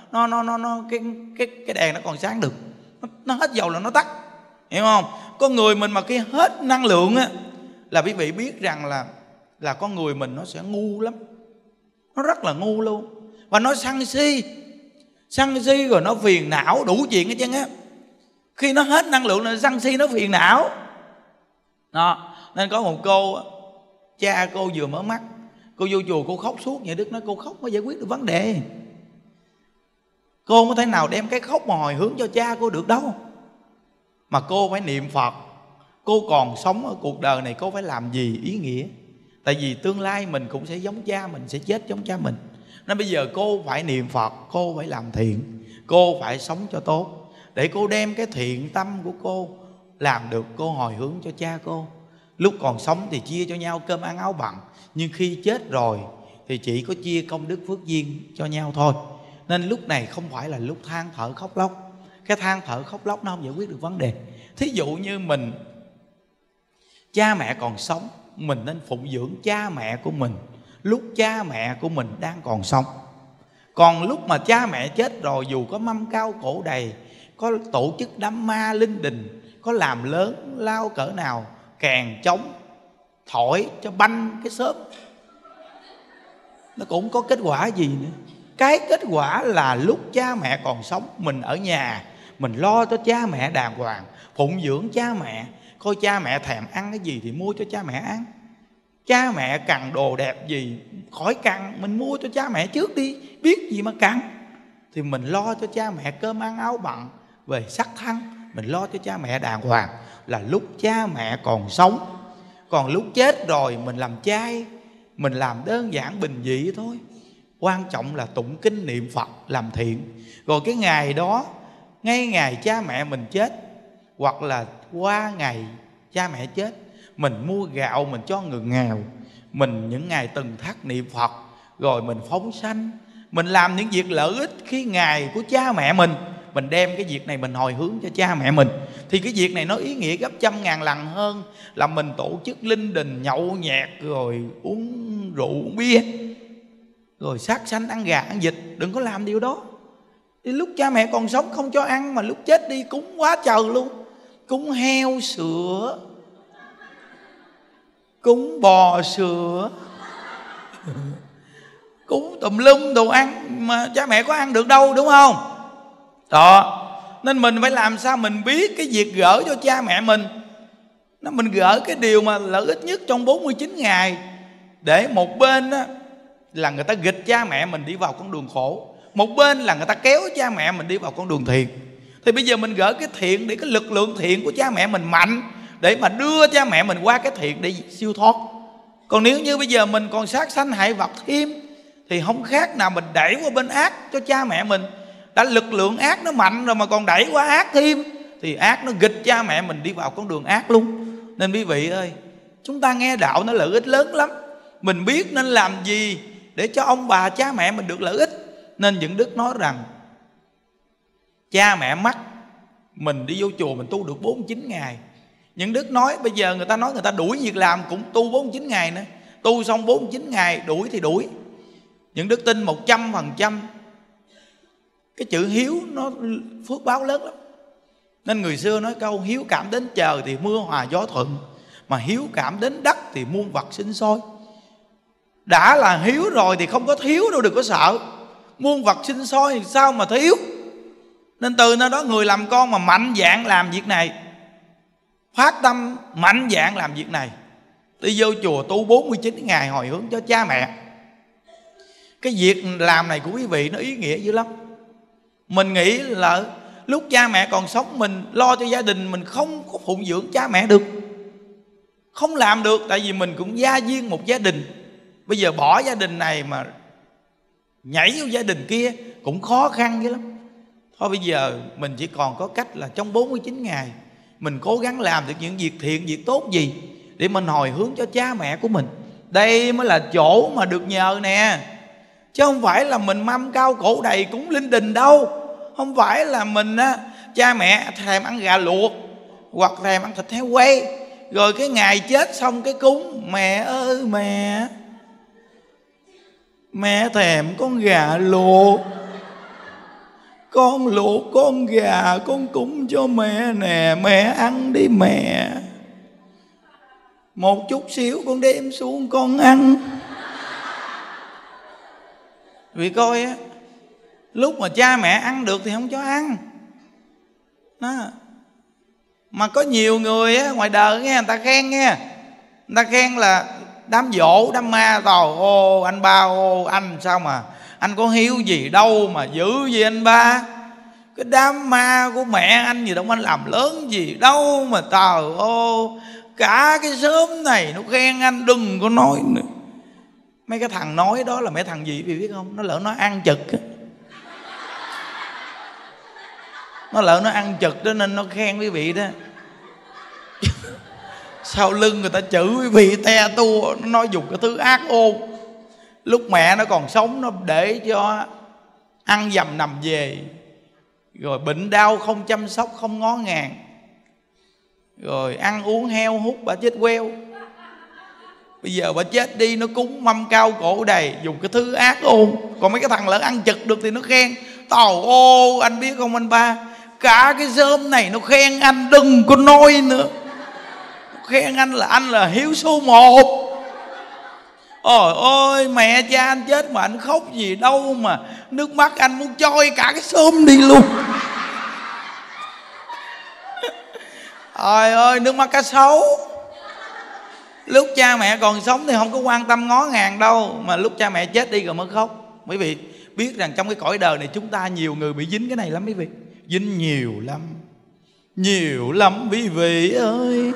cái đèn nó còn sáng được. Nó hết dầu là nó tắt. Hiểu không? Con người mình mà khi hết năng lượng á, là quý vị biết rằng là con người mình nó sẽ ngu lắm. Nó rất là ngu luôn. Và nó sân si rồi nó phiền não đủ chuyện hết trơn á. Khi nó hết năng lượng là sân si, nó phiền não. Đó. Nên có một cô, cha cô vừa mở mắt, cô vô chùa cô khóc suốt. Nhà Đức nói cô khóc mới giải quyết được vấn đề. Cô không có thể nào đem cái khóc mà hồi hướng cho cha cô được đâu. Mà cô phải niệm Phật. Cô còn sống ở cuộc đời này, cô phải làm gì ý nghĩa. Tại vì tương lai mình cũng sẽ giống cha mình, sẽ chết giống cha mình. Nên bây giờ cô phải niệm Phật, cô phải làm thiện, cô phải sống cho tốt, để cô đem cái thiện tâm của cô làm được, cô hồi hướng cho cha cô. Lúc còn sống thì chia cho nhau cơm ăn áo bằng, nhưng khi chết rồi thì chỉ có chia công đức phước duyên cho nhau thôi. Nên lúc này không phải là lúc than thở khóc lóc. Cái than thở khóc lóc nó không giải quyết được vấn đề. Thí dụ như mình, cha mẹ còn sống, mình nên phụng dưỡng cha mẹ của mình lúc cha mẹ của mình đang còn sống. Còn lúc mà cha mẹ chết rồi, dù có mâm cao cổ đầy, có tổ chức đám ma linh đình, có làm lớn lao cỡ nào, kèn trống thổi cho banh cái xóm, nó cũng có kết quả gì nữa. Cái kết quả là lúc cha mẹ còn sống, mình ở nhà, mình lo cho cha mẹ đàng hoàng, phụng dưỡng cha mẹ, coi cha mẹ thèm ăn cái gì thì mua cho cha mẹ ăn. Cha mẹ cần đồ đẹp gì khỏi cần, mình mua cho cha mẹ trước đi. Biết gì mà cần thì mình lo cho cha mẹ cơm ăn áo bận, về sắc thân mình lo cho cha mẹ đàng hoàng, là lúc cha mẹ còn sống. Còn lúc chết rồi mình làm chay, mình làm đơn giản bình dị thôi. Quan trọng là tụng kinh niệm Phật, làm thiện. Rồi cái ngày đó, ngay ngày cha mẹ mình chết, hoặc là qua ngày cha mẹ chết, mình mua gạo mình cho người nghèo. Mình những ngày từng thắt niệm Phật, rồi mình phóng sanh, mình làm những việc lợi ích khi ngày của cha mẹ mình đem cái việc này mình hồi hướng cho cha mẹ mình, thì cái việc này nó ý nghĩa gấp trăm ngàn lần hơn là mình tổ chức linh đình nhậu nhẹt, rồi uống rượu uống bia, rồi sát sanh ăn gà ăn vịt. Đừng có làm điều đó. Thì lúc cha mẹ còn sống không cho ăn, mà lúc chết đi cúng quá trời luôn. Cúng heo sữa, cúng bò sữa, cúng tùm lum đồ ăn mà cha mẹ có ăn được đâu, đúng không? Đó. Nên mình phải làm sao mình biết cái việc gỡ cho cha mẹ mình, mình gỡ cái điều mà lợi ích nhất trong 49 ngày. Để một bên đó là người ta nghịch cha mẹ mình đi vào con đường khổ, một bên là người ta kéo cha mẹ mình đi vào con đường thiện. Thì bây giờ mình gỡ cái thiện để cái lực lượng thiện của cha mẹ mình mạnh, để mà đưa cha mẹ mình qua cái thiện để siêu thoát. Còn nếu như bây giờ mình còn sát sanh hại vật thêm, thì không khác nào mình đẩy qua bên ác cho cha mẹ mình. Đã lực lượng ác nó mạnh rồi mà còn đẩy qua ác thêm, thì ác nó nghịch cha mẹ mình đi vào con đường ác luôn. Nên quý vị ơi, chúng ta nghe đạo nó lợi ích lớn lắm. Mình biết nên làm gì để cho ông bà cha mẹ mình được lợi ích. Nên những đức nói rằng cha mẹ mắc, mình đi vô chùa mình tu được 49 ngày. Những đức nói bây giờ người ta nói người ta đuổi việc làm cũng tu 49 ngày nữa. Tu xong 49 ngày đuổi thì đuổi. Những đức tin 100% cái chữ hiếu nó phước báo lớn lắm. Nên người xưa nói câu hiếu cảm đến trời thì mưa hòa gió thuận, mà hiếu cảm đến đất thì muôn vật sinh sôi. Đã là hiếu rồi thì không có thiếu đâu, đừng có sợ. Muôn vật sinh sôi thì sao mà thiếu. Nên từ nơi đó người làm con mà mạnh dạn làm việc này, phát tâm mạnh dạn làm việc này, đi vô chùa tu 49 ngày hồi hướng cho cha mẹ. Cái việc làm này của quý vị nó ý nghĩa dữ lắm. Mình nghĩ là lúc cha mẹ còn sống mình lo cho gia đình, mình không có phụng dưỡng cha mẹ được, không làm được. Tại vì mình cũng gia viên một gia đình. Bây giờ bỏ gia đình này mà nhảy vô gia đình kia cũng khó khăn dữ lắm. Thôi bây giờ mình chỉ còn có cách là trong 49 ngày mình cố gắng làm được những việc thiện, việc tốt gì để mình hồi hướng cho cha mẹ của mình. Đây mới là chỗ mà được nhờ nè. Chứ không phải là mình mâm cao cổ đầy cúng linh đình đâu. Không phải là mình á, cha mẹ thèm ăn gà luộc hoặc thèm ăn thịt heo quay, rồi cái ngày chết xong cái cúng: mẹ ơi mẹ thèm con gà luộc, con luộc con gà con cúng cho mẹ nè, mẹ ăn đi mẹ, một chút xíu con đem xuống con ăn. Vì coi á, lúc mà cha mẹ ăn được thì không cho ăn đó. Mà có nhiều người á, ngoài đời nghe người ta khen nghe, người ta khen là đám dỗ đám ma tào: ô anh ba, ô anh sao mà anh có hiếu gì đâu mà dữ gì anh ba, cái đám ma của mẹ anh gì đâu anh làm lớn gì đâu mà trời ơi, cả cái xóm này nó khen anh, đừng có nói nữa. Mấy cái thằng nói đó là mấy thằng gì biết không? Nó lỡ nó ăn chực á, nó lỡ nó ăn chực đó nên nó khen quý vị đó. Sau lưng người ta chửi quý vị te tua, nó nói dùng cái thứ ác ôn. Lúc mẹ nó còn sống nó để cho ăn dầm nằm về, rồi bệnh đau không chăm sóc không ngó ngàng, rồi ăn uống heo hút bà chết queo. Bây giờ bà chết đi nó cúng mâm cao cổ đầy, dùng cái thứ ác ôn. Còn mấy cái thằng lỡ ăn chực được thì nó khen: tào ô anh biết không anh ba, cả cái xóm này nó khen anh, đừng có nói nữa. Khen anh là hiếu số 1. Ôi ôi, mẹ cha anh chết mà anh khóc gì đâu mà nước mắt anh muốn trôi cả cái xóm đi luôn. Trời ơi, nước mắt cá sấu. Lúc cha mẹ còn sống thì không có quan tâm ngó ngàng đâu, mà lúc cha mẹ chết đi rồi mới khóc. Quý vị biết rằng trong cái cõi đời này chúng ta nhiều người bị dính cái này lắm quý vị. Dính nhiều lắm, nhiều lắm quý vị ơi.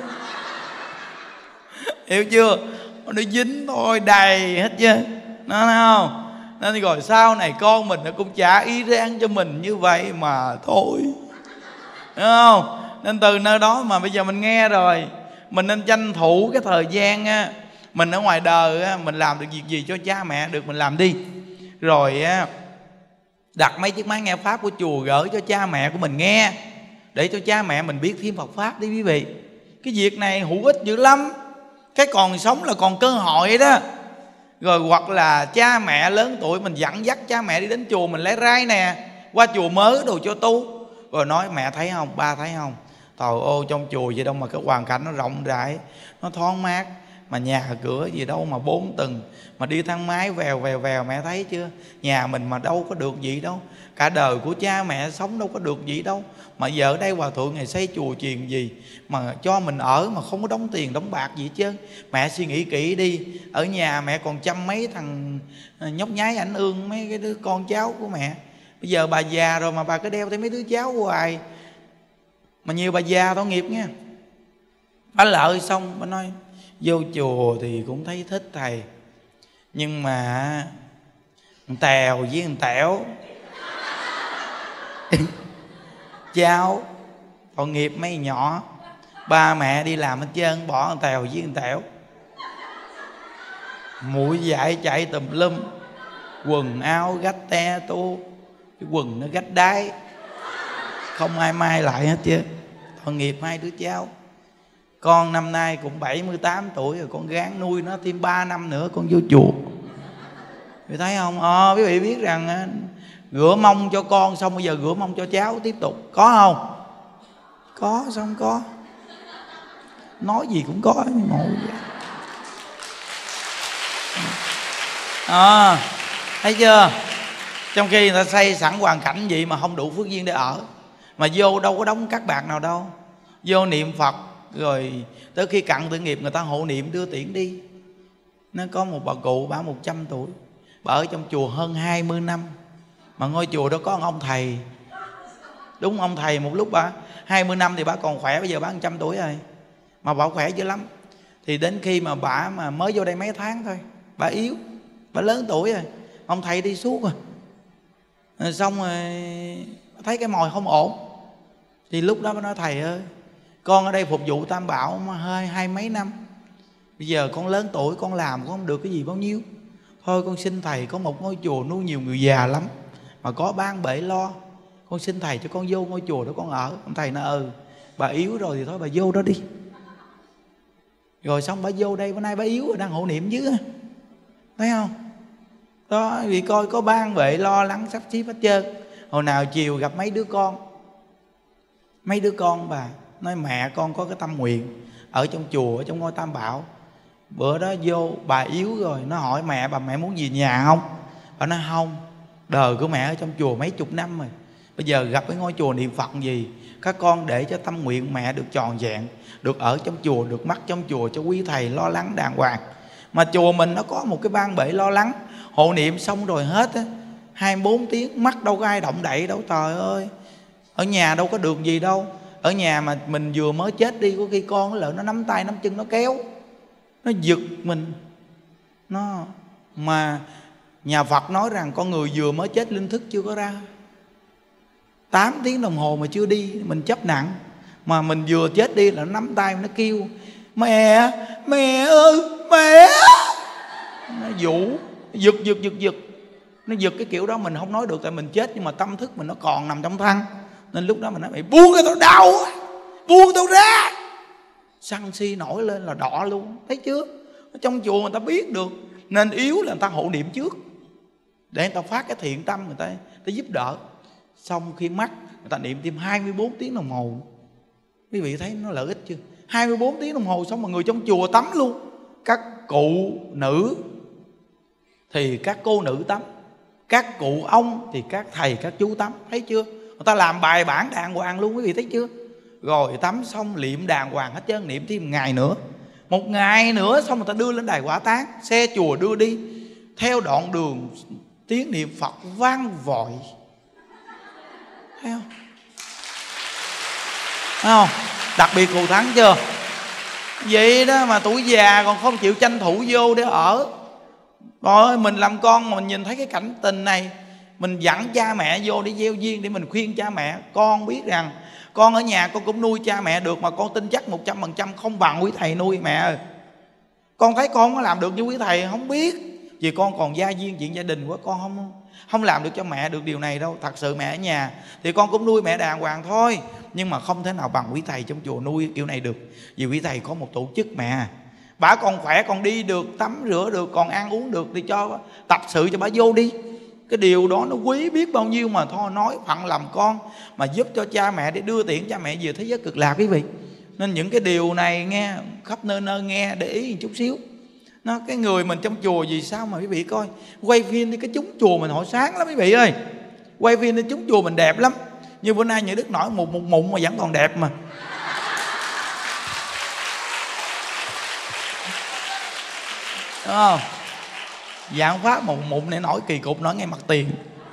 Hiểu chưa? Nó dính thôi, đầy hết chứ, nó thấy không? Nên rồi sau này con mình nó cũng trả ý ráng cho mình như vậy mà thôi, đúng không? Nên từ nơi đó mà bây giờ mình nghe rồi, mình nên tranh thủ cái thời gian á, mình ở ngoài đời á, mình làm được việc gì cho cha mẹ được mình làm đi. Rồi á, đặt mấy chiếc máy nghe pháp của chùa gửi cho cha mẹ của mình nghe, để cho cha mẹ mình biết thêm Phật pháp đi quý vị. Cái việc này hữu ích dữ lắm. Cái còn sống là còn cơ hội đó. Rồi hoặc là cha mẹ lớn tuổi mình dẫn dắt cha mẹ đi đến chùa mình lấy rai nè, qua chùa mới đồ cho tu. Rồi nói: mẹ thấy không, ba thấy không, trời ơi trong chùa gì đâu mà cái hoàn cảnh nó rộng rãi, nó thoáng mát, mà nhà cửa gì đâu mà 4 tầng, mà đi thang máy vèo mẹ thấy chưa? Nhà mình mà đâu có được gì đâu, cả đời của cha mẹ sống đâu có được gì đâu, mà giờ ở đây hòa thượng ngày xây chùa chiền gì mà cho mình ở mà không có đóng tiền đóng bạc gì hết trơn. Mẹ suy nghĩ kỹ đi, ở nhà mẹ còn chăm mấy thằng nhóc nhái ảnh ương mấy cái đứa con cháu của mẹ. Bây giờ bà già rồi mà bà cứ đeo tới mấy đứa cháu hoài, mà nhiều bà già tội nghiệp nha. Bà lợi xong bà nói: vô chùa thì cũng thấy thích thầy, nhưng mà Tèo với thằng Tẻo cháu tội nghiệp mấy nhỏ, ba mẹ đi làm hết trơn, bỏ thằng Tèo với thằng Tẻo. Mũi dại chạy tùm lum, quần áo gách te tô, cái quần nó gách đáy, không ai mai lại hết chứ. Tội nghiệp hai đứa cháu. Con năm nay cũng 78 tuổi rồi, con gán nuôi nó thêm 3 năm nữa con vô chùa. Quý vị thấy không? Quý vị biết rằng rửa mông cho con xong bây giờ rửa mông cho cháu tiếp tục. Có không? Có, sao không có? Nói gì cũng có. Thấy chưa? Trong khi người ta xây sẵn hoàn cảnh vậy mà không đủ phước duyên để ở. Mà vô đâu có đóng các bạc nào đâu. Vô niệm Phật rồi tới khi cặn tử nghiệp người ta hộ niệm đưa tiễn đi. Nó có một bà cụ, bà 100 tuổi, bà ở trong chùa hơn 20 năm. Mà ngôi chùa đó có một ông thầy. Đúng, ông thầy một lúc bà 20 năm thì bà còn khỏe, bây giờ bà 100 tuổi rồi. Mà bà khỏe dữ lắm. Thì đến khi mà bà mà mới vô đây mấy tháng thôi, bà yếu, bà lớn tuổi rồi. Ông thầy đi suốt rồi. Xong rồi thấy cái mồi không ổn. Thì lúc đó bà nói: thầy ơi, con ở đây phục vụ Tam Bảo mà hơi 20 mấy năm. Bây giờ con lớn tuổi, con làm con không được cái gì bao nhiêu. Thôi con xin thầy có một ngôi chùa nuôi nhiều người già lắm, mà có ban bể lo. Con xin thầy cho con vô ngôi chùa đó con ở. Ông thầy nói: bà yếu rồi thì thôi bà vô đó đi. Rồi xong bà vô đây, bữa nay bà yếu rồi đang hộ niệm chứ. Thấy không? Đó, vì coi có ban bệ lo lắng sắp xếp hết trơn. Hồi nào chiều gặp mấy đứa con bà nói: mẹ con có cái tâm nguyện ở trong chùa, ở trong ngôi Tam Bảo. Bữa đó vô bà yếu rồi, nó hỏi mẹ muốn về nhà không? Bà nói không, đời của mẹ ở trong chùa mấy chục năm rồi, bây giờ gặp cái ngôi chùa niệm Phật gì, các con để cho tâm nguyện mẹ được tròn vẹn, được ở trong chùa, được mắc trong chùa cho quý thầy lo lắng đàng hoàng. Mà chùa mình nó có một cái ban bệ lo lắng, hộ niệm xong rồi hết á, 24 tiếng, mắt đâu có ai động đậy đâu. Trời ơi, ở nhà đâu có được gì đâu. Ở nhà mà mình vừa mới chết đi, có khi con nó nắm tay nắm chân nó kéo, nó giật mình. Nó mà nhà Phật nói rằng con người vừa mới chết linh thức chưa có ra, 8 tiếng đồng hồ mà chưa đi, mình chấp nặng. Mà mình vừa chết đi là nó nắm tay nó kêu: mẹ ơi mẹ. Nó vũ giật. Nó giật cái kiểu đó mình không nói được, tại mình chết nhưng mà tâm thức mình nó còn nằm trong thân. Nên lúc đó mình nói: mày buông cái tao đau, buông tao ra. Sân si nổi lên là đỏ luôn. Thấy chưa? Ở trong chùa người ta biết được. Nên yếu là người ta hộ niệm trước, để người ta phát cái thiện tâm, người ta giúp đỡ. Xong khi mắc, người ta niệm thêm 24 tiếng đồng hồ. Quý vị thấy nó lợi ích chưa? 24 tiếng đồng hồ xong mà người trong chùa tắm luôn. Các cụ nữ thì các cô nữ tắm, các cụ ông thì các thầy các chú tắm. Thấy chưa? Người ta làm bài bản đàng hoàng luôn, quý vị thấy chưa? Rồi tắm xong niệm đàng hoàng hết trơn, niệm thêm một ngày nữa xong người ta đưa lên đài hỏa táng, xe chùa đưa đi. Theo đoạn đường tiếng niệm Phật vang vội. Thấy không? Thấy không? Đặc biệt Cù Thắng chưa? Vậy đó mà tuổi già còn không chịu tranh thủ vô để ở. Rồi mình làm con mà mình nhìn thấy cái cảnh tình này, mình dẫn cha mẹ vô để gieo duyên, để mình khuyên cha mẹ. Con biết rằng con ở nhà con cũng nuôi cha mẹ được, mà con tin chắc 100% không bằng quý thầy nuôi mẹ ơi. Con thấy con có làm được như quý thầy không biết, vì con còn gia duyên chuyện gia đình quá, con không làm được cho mẹ được điều này đâu. Thật sự mẹ ở nhà thì con cũng nuôi mẹ đàng hoàng thôi, nhưng mà không thể nào bằng quý thầy trong chùa nuôi kiểu này được. Vì quý thầy có một tổ chức mẹ, bả còn khỏe, còn đi được, tắm rửa được, còn ăn uống được, thì cho tập sự cho bả vô đi. Cái điều đó nó quý biết bao nhiêu. Mà thôi nói phận làm con mà giúp cho cha mẹ, để đưa tiễn cha mẹ về thế giới cực lạc quý vị. Nên những cái điều này nghe khắp nơi nơi nghe, để ý một chút xíu. Nó cái người mình trong chùa vì sao mà quý vị coi quay phim đi, cái chúng chùa mình họ sáng lắm quý vị ơi. Quay phim đi chúng chùa mình đẹp lắm. Như bữa nay Như Đức nổi một mụn mà vẫn còn đẹp mà. Đúng không? Dạng phát một mụn này nổi kỳ cục, nổi ngay mặt tiền.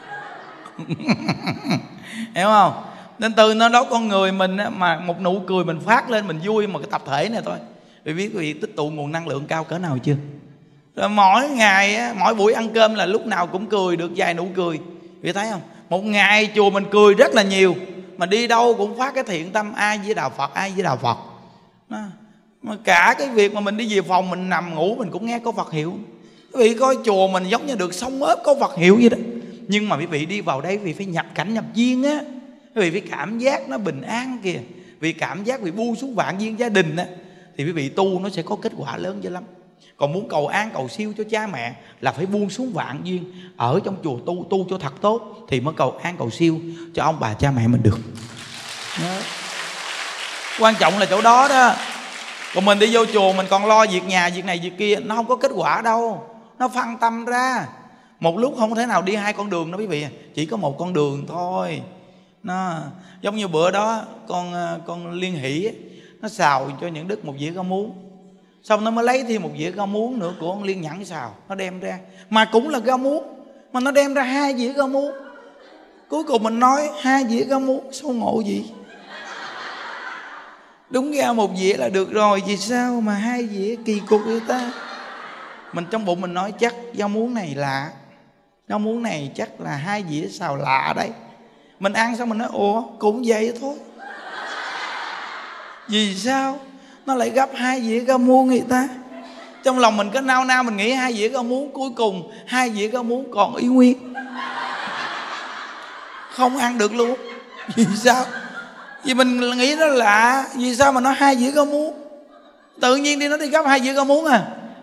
Hiểu không? Nên từ nó đó con người mình mà một nụ cười mình phát lên, mình vui một cái tập thể này thôi. Vì biết quý vị tích tụ nguồn năng lượng cao cỡ nào chưa? Rồi mỗi ngày, mỗi buổi ăn cơm là lúc nào cũng cười được vài nụ cười. Quý vị thấy không? Một ngày chùa mình cười rất là nhiều, mà đi đâu cũng phát cái thiện tâm ai với đạo Phật, ai với đạo Phật. Đó. Mà cả cái việc mà mình đi về phòng mình nằm ngủ mình cũng nghe có Phật hiệu. Quý vị coi chùa mình giống như được sống ốp có Phật hiệu vậy đó. Nhưng mà quý vị đi vào đây quý vị phải nhập cảnh nhập duyên á. Quý vị phải cảm giác nó bình an kìa. Vì cảm giác vì buông xuống vạn duyên gia đình á, thì quý vị tu nó sẽ có kết quả lớn dữ lắm. Còn muốn cầu an cầu siêu cho cha mẹ là phải buông xuống vạn duyên, ở trong chùa tu cho thật tốt, thì mới cầu an cầu siêu cho ông bà cha mẹ mình được. Đó. Quan trọng là chỗ đó đó. Còn mình đi vô chùa mình còn lo việc nhà, việc này việc kia, nó không có kết quả đâu. Nó phân tâm ra. Một lúc không thể nào đi hai con đường đó quý vị, chỉ có một con đường thôi. Nó giống như bữa đó con Liên Hỷ nó xào cho những Đức một dĩa rau muống, xong nó mới lấy thêm một dĩa rau muống nữa của con Liên Nhẫn xào, nó đem ra mà cũng là rau muống, mà nó đem ra 2 dĩa rau muống. Cuối cùng mình nói 2 dĩa rau muống sao ngộ gì, đúng ra một dĩa là được rồi, vì sao mà 2 dĩa, kỳ cục vậy ta. Mình trong bụng mình nói chắc rau muống này lạ, rau muống này chắc là 2 dĩa xào lạ đấy. Mình ăn xong mình nói ủa cũng vậy thôi, vì sao nó lại gấp 2 dĩa rau muống người ta. Trong lòng mình có nao nao mình nghĩ 2 dĩa rau muống, cuối cùng 2 dĩa rau muống còn y nguyên, không ăn được luôn. Vì sao? Vì mình nghĩ nó lạ. Vì sao mà nó 2 dĩa rau muống? Tự nhiên đi nó đi gấp 2 dĩa rau muống à.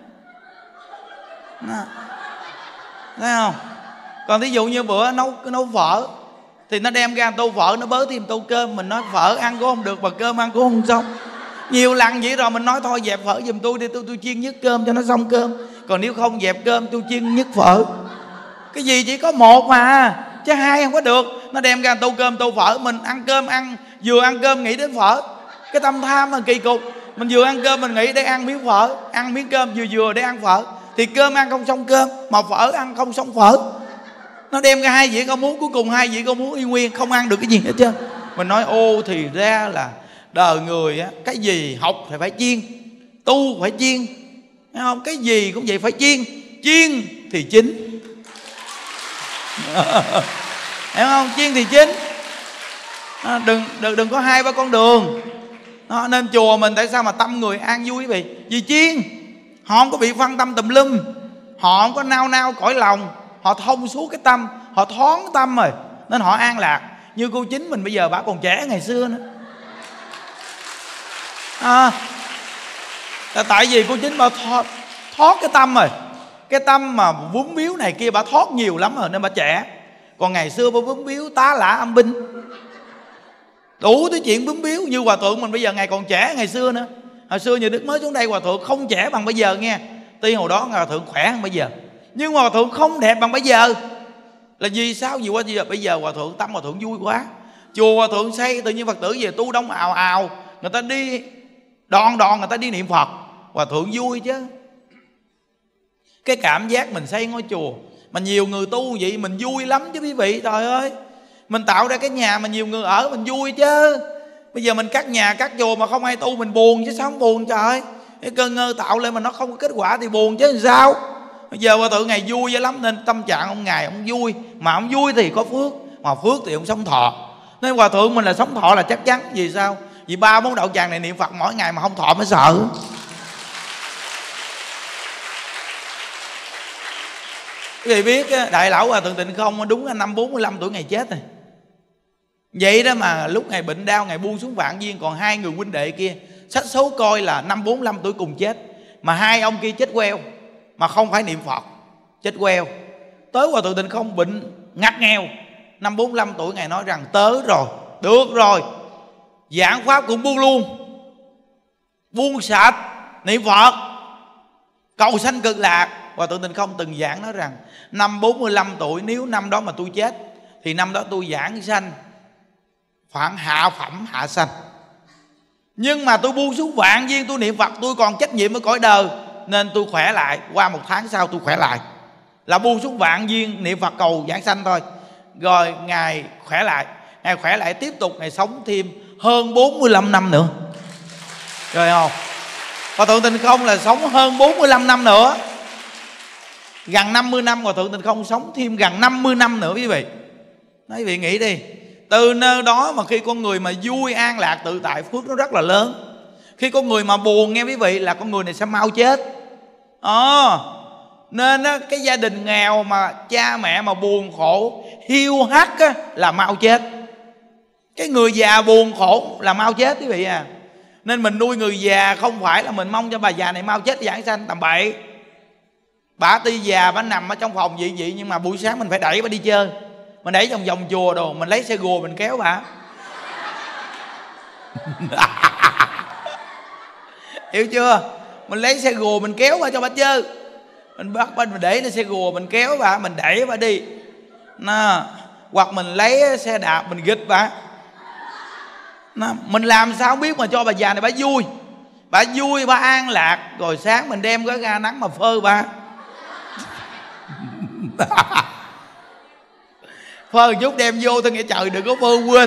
Thấy không? Còn thí dụ như bữa nấu phở thì nó đem ra tô phở, nó bớ thêm tô cơm. Mình nói phở ăn cũng không được mà cơm ăn cũng không xong. Nhiều lần vậy rồi mình nói thôi dẹp phở giùm tôi đi, tôi chiên nhứt cơm cho nó xong cơm. Còn nếu không dẹp cơm tôi chiên nhứt phở. Cái gì chỉ có một mà, chứ 2 không có được. Nó đem ra tô cơm tô phở, mình ăn cơm vừa ăn cơm nghĩ đến phở. Cái tâm tham là kỳ cục. Mình vừa ăn cơm mình nghĩ để ăn miếng phở, ăn miếng cơm vừa để ăn phở, thì cơm ăn không xong cơm, mà phở ăn không xong phở. Nó đem ra 2 dĩa rau muống, cuối cùng 2 dĩa rau muống y nguyên, không ăn được cái gì hết trơn. Mình nói ô thì ra là đời người á, cái gì học thì phải chiên, tu phải chiên, thấy không? Cái gì cũng vậy phải chiên, chiên thì chín. Hiểu không? Chiên thì chín. Đừng có 2-3 con đường. Nên chùa mình tại sao mà tâm người an vui quý vị? Vì chiên, họ không có bị phân tâm tùm lum, họ không có nao cõi lòng, họ thông suốt cái tâm, họ thoáng tâm rồi, nên họ an lạc. Như cô Chính mình bây giờ bà còn trẻ ngày xưa nữa. Tại vì cô Chính bà thoát cái tâm rồi, cái tâm mà vướng víu này kia bà thoát nhiều lắm rồi nên bà trẻ. Còn ngày xưa bà vướng víu tá lả âm binh, đủ thứ chuyện vướng víu. Như hòa thượng mình bây giờ ngày còn trẻ ngày xưa nữa. Hồi xưa như Đức mới xuống đây hòa thượng không trẻ bằng bây giờ nghe. Tuy hồi đó hòa thượng khỏe hơn bây giờ, nhưng mà hòa thượng không đẹp bằng bây giờ. Là vì sao? Vì bây giờ hòa thượng tâm hòa thượng vui quá. Chùa hòa thượng xây tự nhiên Phật tử về tu đông ào ào, người ta đi đòn người ta đi niệm Phật, hòa thượng vui chứ. Cái cảm giác mình xây ngôi chùa mà nhiều người tu vậy mình vui lắm chứ quý vị. Trời ơi, mình tạo ra cái nhà mà nhiều người ở mình vui chứ. Bây giờ mình cắt nhà cắt chùa mà không ai tu mình buồn chứ sao không buồn trời. Cái cơn ngơ tạo lên mà nó không có kết quả thì buồn chứ làm sao. Bây giờ hòa thượng ngày vui lắm nên tâm trạng ông ngày ông vui. Mà ông vui thì có phước, mà phước thì ông sống thọ. Nên hòa thượng mình là sống thọ là chắc chắn. Vì sao? Vì 3-4 đạo tràng này niệm Phật mỗi ngày mà không thọ mới sợ. Quý vị biết đại lão hòa thượng Tịnh Không đúng năm 45 tuổi ngày chết rồi. Vậy đó mà lúc ngày bệnh đau, ngày buông xuống vạn viên, còn 2 người huynh đệ kia sách số coi là năm 45 tuổi cùng chết. Mà 2 ông kia chết queo, mà không phải niệm Phật, chết queo. Tới hòa thượng Tịnh Không bệnh ngặt nghèo, năm 45 tuổi ngài nói rằng tới rồi, được rồi, giảng pháp cũng buông luôn, buông sạch, niệm Phật, cầu sanh cực lạc. Hòa thượng Tịnh Không từng giảng nói rằng năm 45 tuổi nếu năm đó mà tôi chết thì năm đó tôi giảng sanh khoảng hạ phẩm hạ sanh. Nhưng mà tôi buông xuống vạn viên, tôi niệm Phật, tôi còn trách nhiệm với cõi đời nên tôi khỏe lại. Qua 1 tháng sau tôi khỏe lại, là buông xuống vạn viên niệm Phật cầu giảng sanh thôi. Rồi ngài khỏe lại, ngài khỏe lại tiếp tục ngài sống thêm hơn 45 năm nữa. Rồi không? Hòa thượng Tịnh Không là sống hơn 45 năm nữa, gần 50 năm. Hòa thượng Tịnh Không sống thêm gần 50 năm nữa quý vị. Nói quý vị nghĩ đi, từ nơi đó mà khi con người mà vui an lạc tự tại, phước nó rất là lớn. Khi con người mà buồn nghe quý vị là con người này sẽ mau chết. Nên á, cái gia đình nghèo mà cha mẹ mà buồn khổ hiu hắt á, là mau chết. Cái người già buồn khổ là mau chết quý vị à. Nên mình nuôi người già không phải là mình mong cho bà già này mau chết giảng sanh, tầm bậy. Bà tuy già bà nằm ở trong phòng vậy nhưng mà buổi sáng mình phải đẩy bà đi chơi. Mình đẩy trong vòng chùa đồ, mình lấy xe gùa mình kéo bà. Hiểu chưa? Mình lấy xe gùa mình kéo bà cho bà chơi. Mình bắt bên mình để lên xe gùa, mình kéo bà, mình đẩy bà đi. Hoặc mình lấy xe đạp mình gịch bà. Mình làm sao biết mà cho bà già này bà vui. Bà vui, bà an lạc. Rồi sáng mình đem cái ga nắng mà phơi bà. Phơi chút đem vô thôi, nghe trời đừng có phơi quên.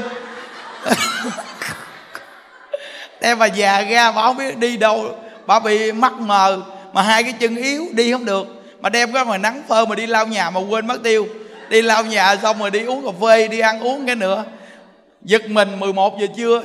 Đem bà già ra, bà không biết đi đâu, bà bị mắt mờ mà hai cái chân yếu đi không được, mà đem cái ngoài nắng phơi mà đi lau nhà mà quên mất tiêu. Đi lau nhà xong rồi đi uống cà phê, đi ăn uống cái nữa, giật mình 11 giờ trưa.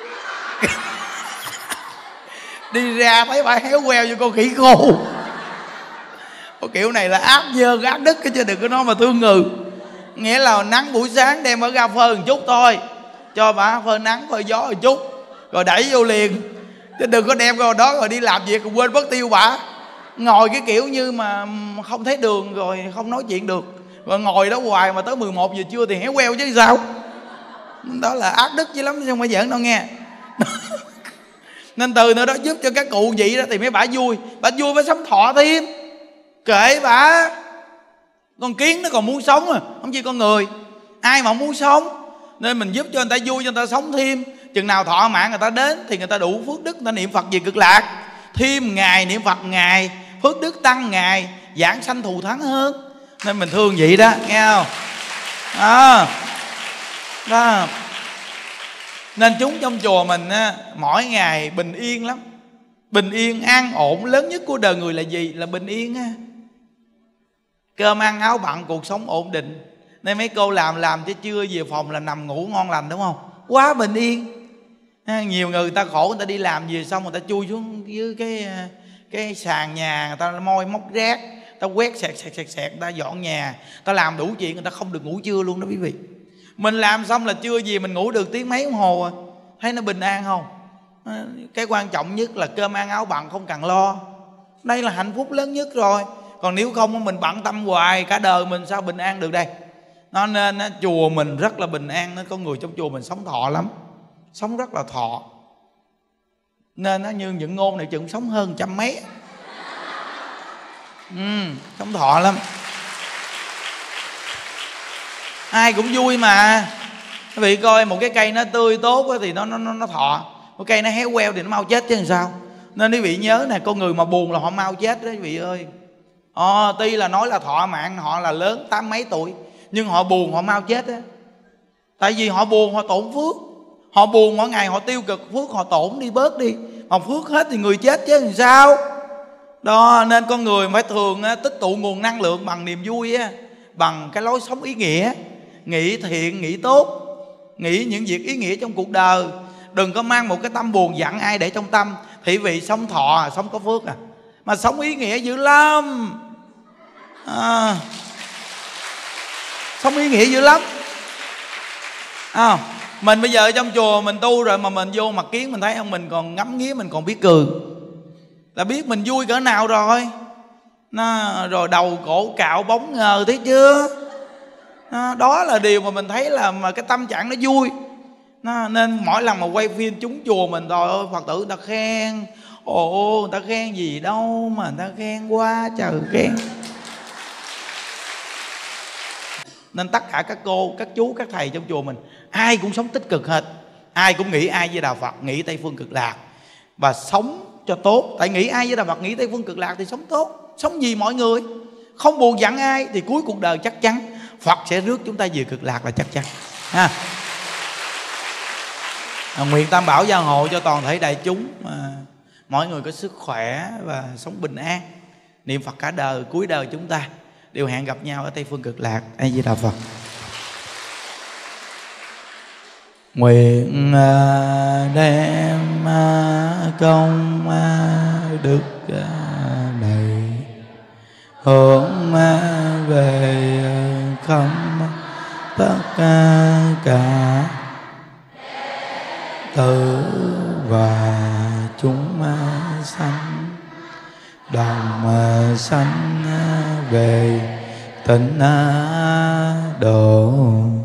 Đi ra thấy bà héo queo như con khỉ khô. Cái kiểu này là ác dơ ác đức chứ đừng có nói mà thương người. Nghĩa là nắng buổi sáng đem ở ra phơi một chút thôi, cho bà phơi nắng phơi gió một chút rồi đẩy vô liền, chứ đừng có đem vào đó rồi đi làm việc rồi quên mất tiêu bà. Ngồi cái kiểu như mà không thấy đường rồi không nói chuyện được, rồi ngồi đó hoài mà tới 11 giờ trưa thì héo queo chứ sao. Đó là ác đức chứ lắm chứ không phải giỡn đâu nghe. Nên từ nơi đó giúp cho các cụ vậy đó thì mấy bà vui. Bà vui phải sống thọ thêm. Kệ bà, con kiến nó còn muốn sống à, không chỉ con người. Ai mà không muốn sống. Nên mình giúp cho người ta vui, cho người ta sống thêm. Chừng nào thọ mạng người ta đến thì người ta đủ phước đức, người ta niệm Phật về Cực Lạc. Thêm ngày niệm Phật ngày, phước đức tăng ngày, giảng sanh thù thắng hơn. Nên mình thương vậy đó, nghe không? Đó. Nên chúng trong chùa mình á, mỗi ngày bình yên lắm. Bình yên, an ổn. Lớn nhất của đời người là gì? Là bình yên á. Cơm ăn áo bặn, cuộc sống ổn định. Nên mấy cô làm chứ trưa về phòng là nằm ngủ ngon lành, đúng không? Quá bình yên. Nhiều người ta khổ, người ta đi làm về xong người ta chui xuống dưới cái sàn nhà, người ta moi móc rác, ta quét sẹt, người ta dọn nhà, ta làm đủ chuyện, người ta không được ngủ trưa luôn đó quý vị. Mình làm xong là trưa gì mình ngủ được tiếng mấy đồng hồ à. Thấy nó bình an không? Cái quan trọng nhất là cơm ăn áo bặn không cần lo. Đây là hạnh phúc lớn nhất rồi. Còn nếu không mình bận tâm hoài cả đời mình sao bình an được đây. Nó nên chùa mình rất là bình an. Nó có người trong chùa mình sống thọ lắm, sống rất là thọ. Nên nó như những ngôn này chừng sống hơn 100 mấy. Sống thọ lắm. Ai cũng vui mà. Quý vị coi một cái cây nó tươi tốt thì nó thọ. Một cây nó héo queo thì nó mau chết chứ làm sao. Nên quý vị nhớ nè, con người mà buồn là họ mau chết đó quý vị ơi. Tuy là nói là thọ mạng họ là lớn 80 mấy tuổi, nhưng họ buồn họ mau chết á. Tại vì họ buồn họ tổn phước. Họ buồn mỗi ngày họ tiêu cực, phước họ tổn đi bớt đi. Mà phước hết thì người chết chứ làm sao. Đó, nên con người phải thường tích tụ nguồn năng lượng bằng niềm vui á, bằng cái lối sống ý nghĩa. Nghĩ thiện, nghĩ tốt, nghĩ những việc ý nghĩa trong cuộc đời. Đừng có mang một cái tâm buồn giận ai để trong tâm. Thì vị sống thọ, sống có phước à. Mà sống ý nghĩa dữ lắm. Sống ý nghĩa dữ lắm. Mình bây giờ trong chùa mình tu rồi mà mình vô mặt kiến mình thấy ông mình còn ngắm nghía, mình còn biết cười, là biết mình vui cỡ nào rồi. Rồi đầu cổ cạo bóng ngờ, thấy chưa? Đó là điều mà mình thấy là mà cái tâm trạng nó vui. Nên mỗi lần mà quay phim chúng chùa mình, trời ơi Phật tử người ta khen. Người ta khen gì đâu mà người ta khen quá trời khen. Nên tất cả các cô, các chú, các thầy trong chùa mình ai cũng sống tích cực hết. Ai cũng nghĩ ai với Đạo Phật, nghĩ Tây Phương Cực Lạc, và sống cho tốt. Tại nghĩ ai với Đạo Phật, nghĩ Tây Phương Cực Lạc thì sống tốt. Sống vì mọi người, không buồn giận ai thì cuối cuộc đời chắc chắn Phật sẽ rước chúng ta về Cực Lạc là chắc chắn ha. Nguyện Tam Bảo gia hộ cho toàn thể đại chúng mọi người có sức khỏe và sống bình an, niệm Phật cả đời, cuối đời chúng ta đều hẹn gặp nhau ở Tây Phương Cực Lạc. A Di Đà Phật. Nguyện đem công đức này hướng về khắp tất cả tử và chúng sanh, đồng sanh về tịnh độ.